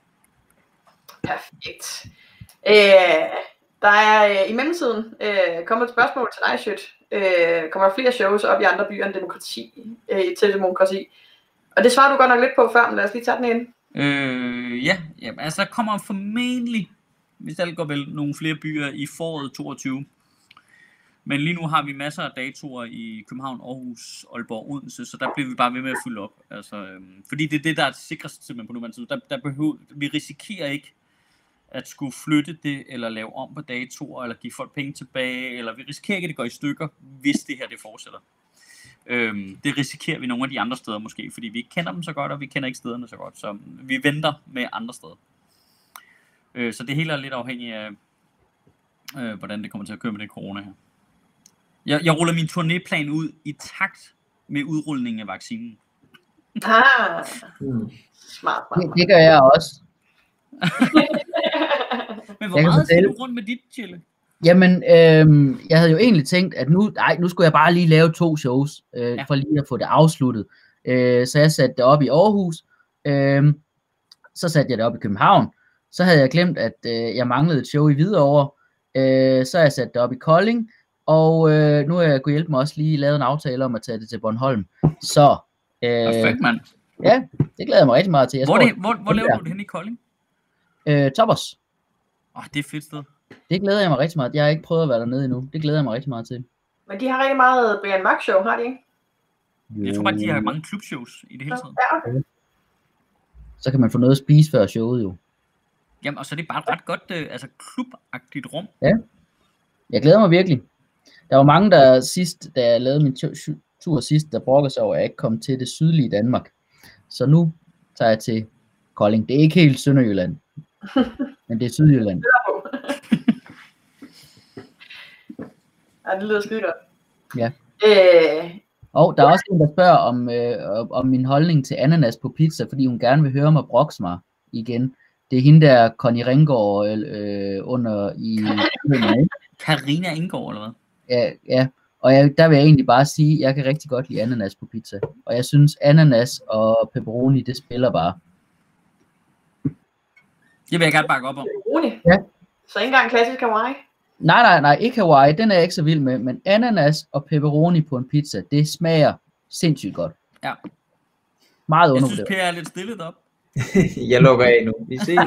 Perfekt. Der er i mellemtiden kommet et spørgsmål til dig, Sjøt. Kommer der flere shows op i andre byer end til demokrati? Og det svarer du godt nok lidt på før, men lad os lige tage den ind. Ja, altså der kommer formentlig, hvis alt går vel, nogle flere byer i foråret 22. Men lige nu har vi masser af datoer i København, Aarhus, Aalborg, Odense, så der bliver vi bare ved med at fylde op. Altså, fordi det er det, der er sikrest simpelthen på nuværende tid. Vi risikerer ikke at skulle flytte det, eller lave om på datoer, eller give folk penge tilbage, eller vi risikerer ikke, at det går i stykker, hvis det her det fortsætter. Det risikerer vi nogle af de andre steder måske, fordi vi ikke kender dem så godt, og vi kender ikke stederne så godt, så vi venter med andre steder. Så det hele er lidt afhængigt af, hvordan det kommer til at køre med det corona her. Jeg ruller min turnéplan ud i takt med udrulningen af vaccinen. Smart. Det gør jeg også. Men hvor meget skal du rundt med dit, Chille? Jamen, jeg havde jo egentlig tænkt, at nu skulle jeg bare lige lave 2 shows, for lige at få det afsluttet. Så jeg satte det op i Aarhus, så satte jeg det op i København, så havde jeg glemt, at jeg manglede et show i Hvidovre, så har jeg sat det op i Kolding, og nu har jeg kunne hjælpe mig også lige lavet en aftale om at tage det til Bornholm. Så, perfekt, mand. Ja, det glæder jeg mig rigtig meget til. Hvor laver du det hen i Kolding? Toppers. Det er fedt sted. Det glæder jeg mig rigtig meget. Jeg har ikke prøvet at være dernede endnu. Det glæder jeg mig rigtig meget til. Men de har rigtig meget Brian Mørk show, har de ikke? Jeg tror bare, de har mange klubshows i det hele taget. Ja, okay. Så kan man få noget at spise før showet jo. Jamen, og så er det bare et ret godt klubagtigt rum. Ja, jeg glæder mig virkelig. Der var mange, der sidst, da jeg lavede min tur sidst, der brokkede sig over, at jeg ikke kom til det sydlige Danmark. Så nu tager jeg til Kolding. Det er ikke helt Sønderjylland, men det er Sydjylland. Ja, det lyder skide godt. Ja. Og der er også en, der spørger om min holdning til ananas på pizza, fordi hun gerne vil høre mig brokse mig igen. Det er hende der, Connie Ringgaard, under i... Karina Indgaard, eller hvad? Ja. Og der vil jeg egentlig bare sige, at jeg kan rigtig godt lide ananas på pizza. Og jeg synes, ananas og pepperoni, det spiller bare. Det vil jeg gerne bakke op om. Pepperoni? Ja. Så ikke engang klassisk Hawaii? Nej, ikke Hawaii, den er jeg ikke så vild med, men ananas og pepperoni på en pizza, det smager sindssygt godt. Ja. Meget Jeg undervurderet. synes, Per er lidt stillet op. Jeg lukker af nu. Vi ses.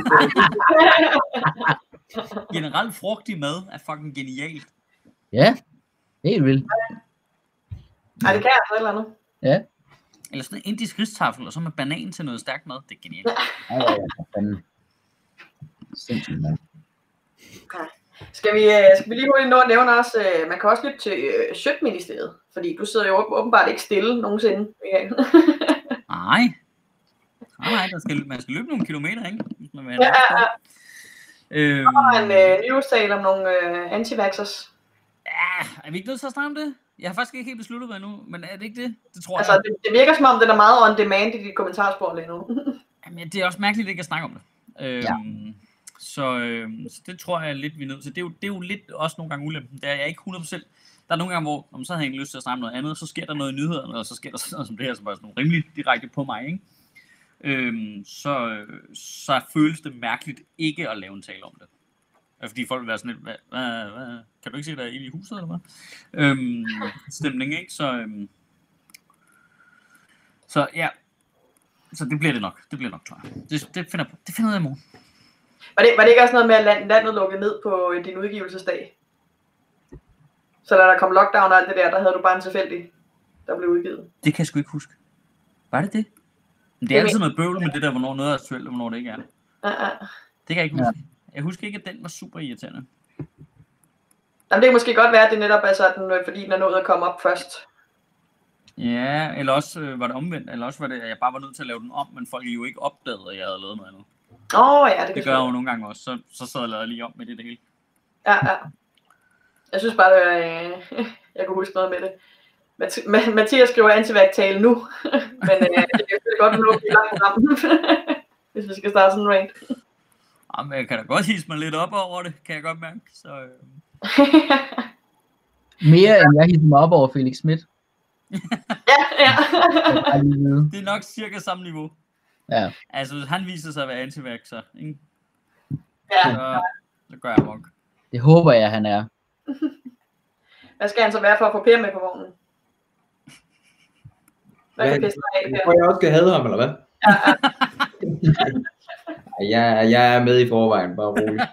Generelt frugtig mad er fucking genialt. Ja, helt vildt. Ej, det kan jeg altså et eller andet. Ja. Eller sådan en indisk ristaffel, og så med banan til noget stærkt mad. Det er genialt. Ja. Sindssygt mad. Skal vi lige hurtigt nå at nævne også, man kan også lytte til Sjøtministeriet, fordi du sidder jo åbenbart ikke stille nogensinde. Nej, man skal løbe nogle kilometer, ikke? Man vil Og en nyhedstale om nogle anti-vaxxers. Ja, er vi ikke nødt til at snakke om det? Jeg har faktisk ikke helt besluttet mig endnu, men er det ikke det? Det tror altså, jeg. Det virker som om, det er meget on demand i dit kommentarspor lige nu. Jamen, det er også mærkeligt, at ikke at snakke om det. Ja. Så det tror jeg lidt, vi er nødt til. Det er jo lidt også nogle gange ulempen. Det er jeg ikke 100%. Der er nogle gange, hvor så havde jeg ikke lyst til at snakke om noget andet, så sker der noget i nyhederne, og så sker der sådan noget som det her, som er sådan rimelig direkte på mig, ikke? Så føles det mærkeligt ikke at lave en tale om det. Fordi folk vil være sådan lidt, hvad, kan du ikke se, der er ild i huset, eller hvad? Stemning, ikke? Så ja, så det bliver det nok, tror jeg. Det finder jeg i morgen. Var det ikke også noget med, at landet lukkede ned på din udgivelsesdag? Så da der kom lockdown og alt det der havde du bare en tilfældig, der blev udgivet? Det kan jeg sgu ikke huske. Var det det? Men det er altid noget bøvl med det der, hvornår noget er aktuelt, og hvornår det ikke er. Det kan jeg ikke huske. Jeg husker ikke, at den var super irriterende. Jamen, det kan måske godt være, at det netop er sådan, fordi den er nået at komme op først. Ja, eller også var det omvendt, eller også var det, at jeg bare var nødt til at lave den om, men folk jo ikke opdagede, at jeg havde lavet noget andet. Ja, det gør jeg jo nogle gange også, så sad jeg lavet lige om med det hele. Ja. Jeg synes bare, jeg kunne huske noget med det. Mathias skriver anti-vax-tale nu, men det er selvfølgelig godt, at nu bliver langt program, hvis vi skal starte sådan en rant. Jamen, jeg kan da godt hisse mig lidt op over det, kan jeg godt mærke. Så, Mere end jeg hisser mig op over Felix Schmidt. Ja. Det er nok cirka samme niveau. Ja. Altså, hvis han viser sig at være anti-vaxxer, ikke? Ja. Så gør jeg nok. Det håber jeg, han er. Hvad skal han så være for at få Per med på vognen? Hvad kan pisse af, Per? Tror jeg også skal have ham, eller hvad? Jeg er med i forvejen, bare roligt.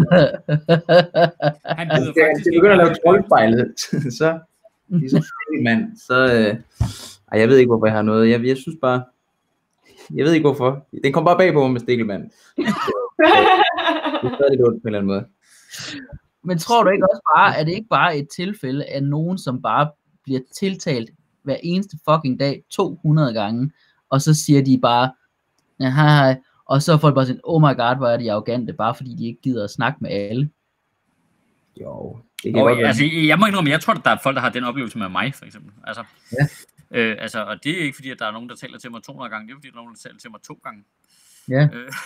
Han gider faktisk ikke. Begynder at lave troldspejlet, så mand, så jeg ved ikke, hvorfor jeg har noget. Jeg synes bare, jeg ved ikke hvorfor. Den kom bare bag på mig med Stikkelmand. Det er stadig dumt på en eller anden måde. Men tror du ikke også bare, at det ikke bare er et tilfælde af nogen, som bare bliver tiltalt hver eneste fucking dag 200 gange, og så siger de bare, hej, og så får folk bare sådan, oh my god, hvor er de arrogante, bare fordi de ikke gider at snakke med alle. Jo, det kan godt være. Altså, jeg må indrømme, jeg tror, at der er folk, der har den oplevelse med mig, for eksempel. Altså, ja. Og det er ikke fordi, at der er nogen, der taler til mig 200 gange, det er fordi, der er nogen, der taler til mig 2 gange. Ja.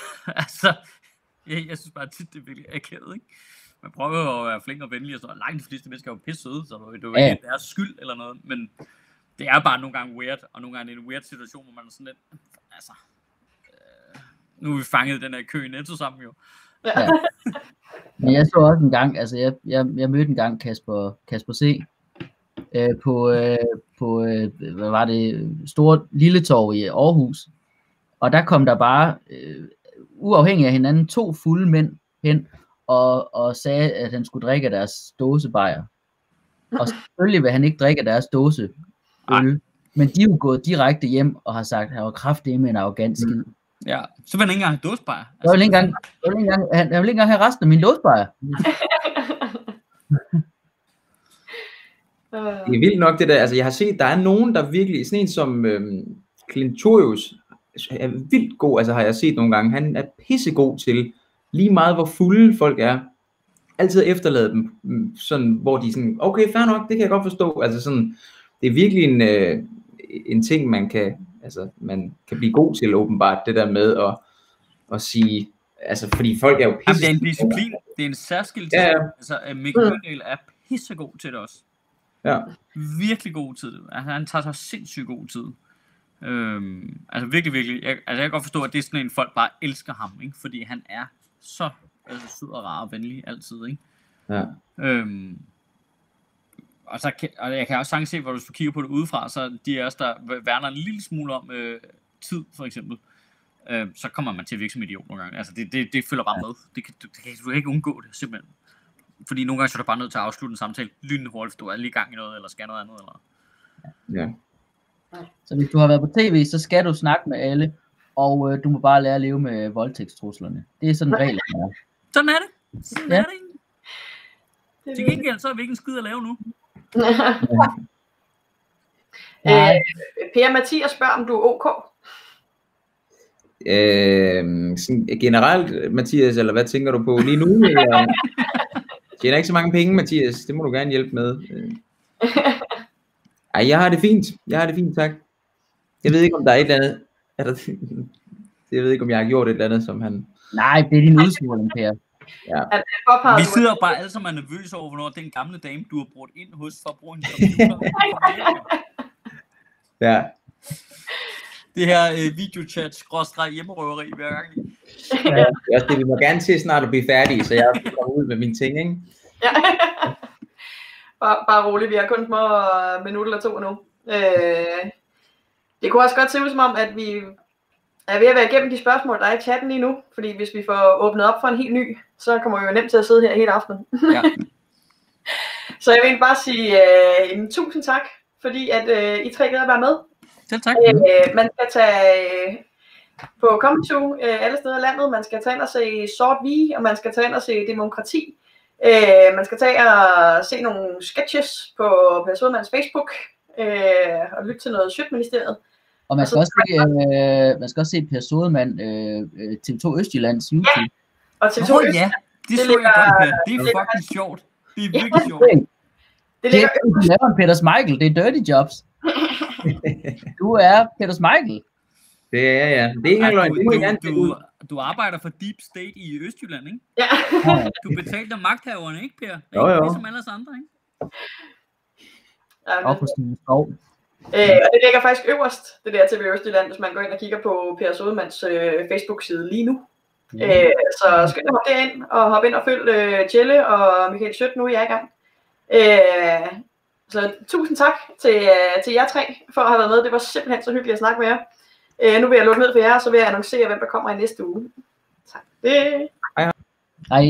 Jeg synes bare tit, det er virkelig akavet, ikke? Man prøver at være flink og venlig, og sådan, langt de fleste mennesker er jo pisse søde, så det er jo ikke deres skyld eller noget, men det er bare nogle gange weird, og nogle gange er det en weird situation, hvor man er sådan lidt, altså, nu er vi fanget i den her kø i Netto sammen jo. Ja. Men jeg så også en gang, altså jeg mødte en gang Kasper C. På hvad var det, store Lilletorv i Aarhus, og der kom der bare, uafhængig af hinanden, 2 fulde mænd hen, og sagde, at han skulle drikke deres dåsebajer. Og selvfølgelig vil han ikke drikke deres dåseøl. Men de er jo gået direkte hjem og har sagt, at han var kraftedeme en arrogant skid. Ja, så vil han ikke engang have dåsebajer. Han vil ikke engang have resten af mine dåsebajer. Det er vildt nok det der, altså jeg har set, der er nogen, der virkelig, sådan en som Clintorius, er vildt god, altså har jeg set nogle gange, han er pissegod til, lige meget hvor fulde folk er, altid efterlade dem, sådan, hvor de sådan, okay, fair nok, det kan jeg godt forstå, altså sådan, det er virkelig en ting, man kan blive god til åbenbart, det der med at sige, altså fordi folk er jo Jamen, det er en disciplin, det er en særskilt ting. Ja. Altså, Mikkel Øndal er pissegod til det også. Ja. Virkelig god til det. Altså, han tager sig sindssygt god tid. Altså virkelig, virkelig. Jeg kan godt forstå, at det er sådan en, folk bare elsker ham, ikke? Fordi han er så sød og rar og venlig altid, ikke? Ja. Og jeg kan også sagtens se, hvor hvis du kigger på det udefra, så de er også, der værner en lille smule om tid, for eksempel. Så kommer man til at virke som idiot nogle gange. Altså det følger bare med. Du kan ikke undgå det, simpelthen. Fordi nogle gange så er du bare nødt til at afslutte en samtale lynhurtigt, du er lige i gang i noget, eller skal noget andet. Eller... Ja. Så hvis du har været på tv, så skal du snakke med alle, og du må bare lære at leve med voldtægtstruslerne. Det er sådan reglerne er. Sådan er det. Sådan er det, ikke? Til gengæld så er vi ikke en skid at lave nu. Per Mathias spørger, om du er ok? Generelt, Mathias, eller hvad tænker du på lige nu? Eller? Tjener ikke så mange penge, Mathias. Det må du gerne hjælpe med. Ej, jeg har det fint, tak. Jeg ved ikke, om der er et eller andet. Jeg ved ikke, om jeg har gjort et eller andet, som han... Nej, det er din udsmåling, Per. Ja. Vi sidder bare alle sammen nervøse over, hvornår den gamle dame, du har brugt ind hos for at bruge en computer. Ja. Det her videochat-hjemmerøveri hver gang. Ja, vi må gerne til snart at blive færdige, så jeg kommer ud med mine ting, ikke? Ja. Bare roligt, vi har kun små minutter eller 2 nu. Det kunne også godt se ud som om, at vi er ved at være igennem de spørgsmål, der er i chatten lige nu. Fordi hvis vi får åbnet op for en helt ny, så kommer vi jo nemt til at sidde her hele aftenen. Ja. Så jeg vil bare sige tusind tak, fordi at I 3 gad at være med. Selv tak. Man skal tage på Comedy alle steder i landet. Man skal tage ind og se Sort Vi, og man skal tage ind og se Demokrati. Man skal tage og se nogle sketches på Per Sodemanns Facebook, og lytte til noget Sjøtministeriet. Og man skal også se Per Sodemann, TV2 Østjyllands YouTube. Ja, og TV2 Østjylland. Ja, det så jeg godt, Per. Det er fucking sjovt. Det er virkelig sjovt. Det ligger øverst. Peter Schmeichel, det er Dirty Jobs. Du er Peter Schmeichel. Det er ja. Det er ikke løgn. Du arbejder for Deep State i Østjylland, ikke? Ja. Du betaler magthaverne, ikke, Per? Jo. Ligesom alle andre, ikke? Og på Stine Skov. Og det ligger faktisk øverst, det der TV Østjylland, hvis man går ind og kigger på Per Sodemanns Facebook-side lige nu. Så skynd dig derind og hop ind og følg Jelle og Michael Schødt, nu er jeg i gang. Så tusind tak til jer 3 for at have været med. Det var simpelthen så hyggeligt at snakke med jer. Nu vil jeg lukke ned for jer, og så vil jeg annoncere, hvem der kommer i næste uge. Tak. Hej.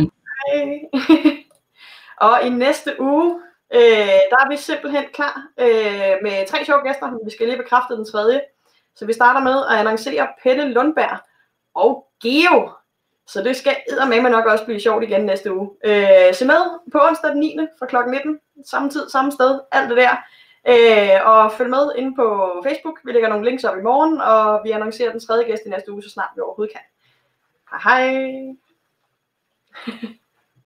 Og i næste uge, der er vi simpelthen klar med 3 sjove gæster. Vi skal lige bekræfte den 3. Så vi starter med at annoncere Pelle Lundberg og Geo. Så det skal eddermame nok også blive sjovt igen næste uge. Se med på onsdag den 9. fra kl. 19. Samme tid, samme sted, alt det der. Og følg med inde på Facebook. Vi lægger nogle links op i morgen, og vi annoncerer den 3. gæst i næste uge, så snart vi overhovedet kan. Hej hej!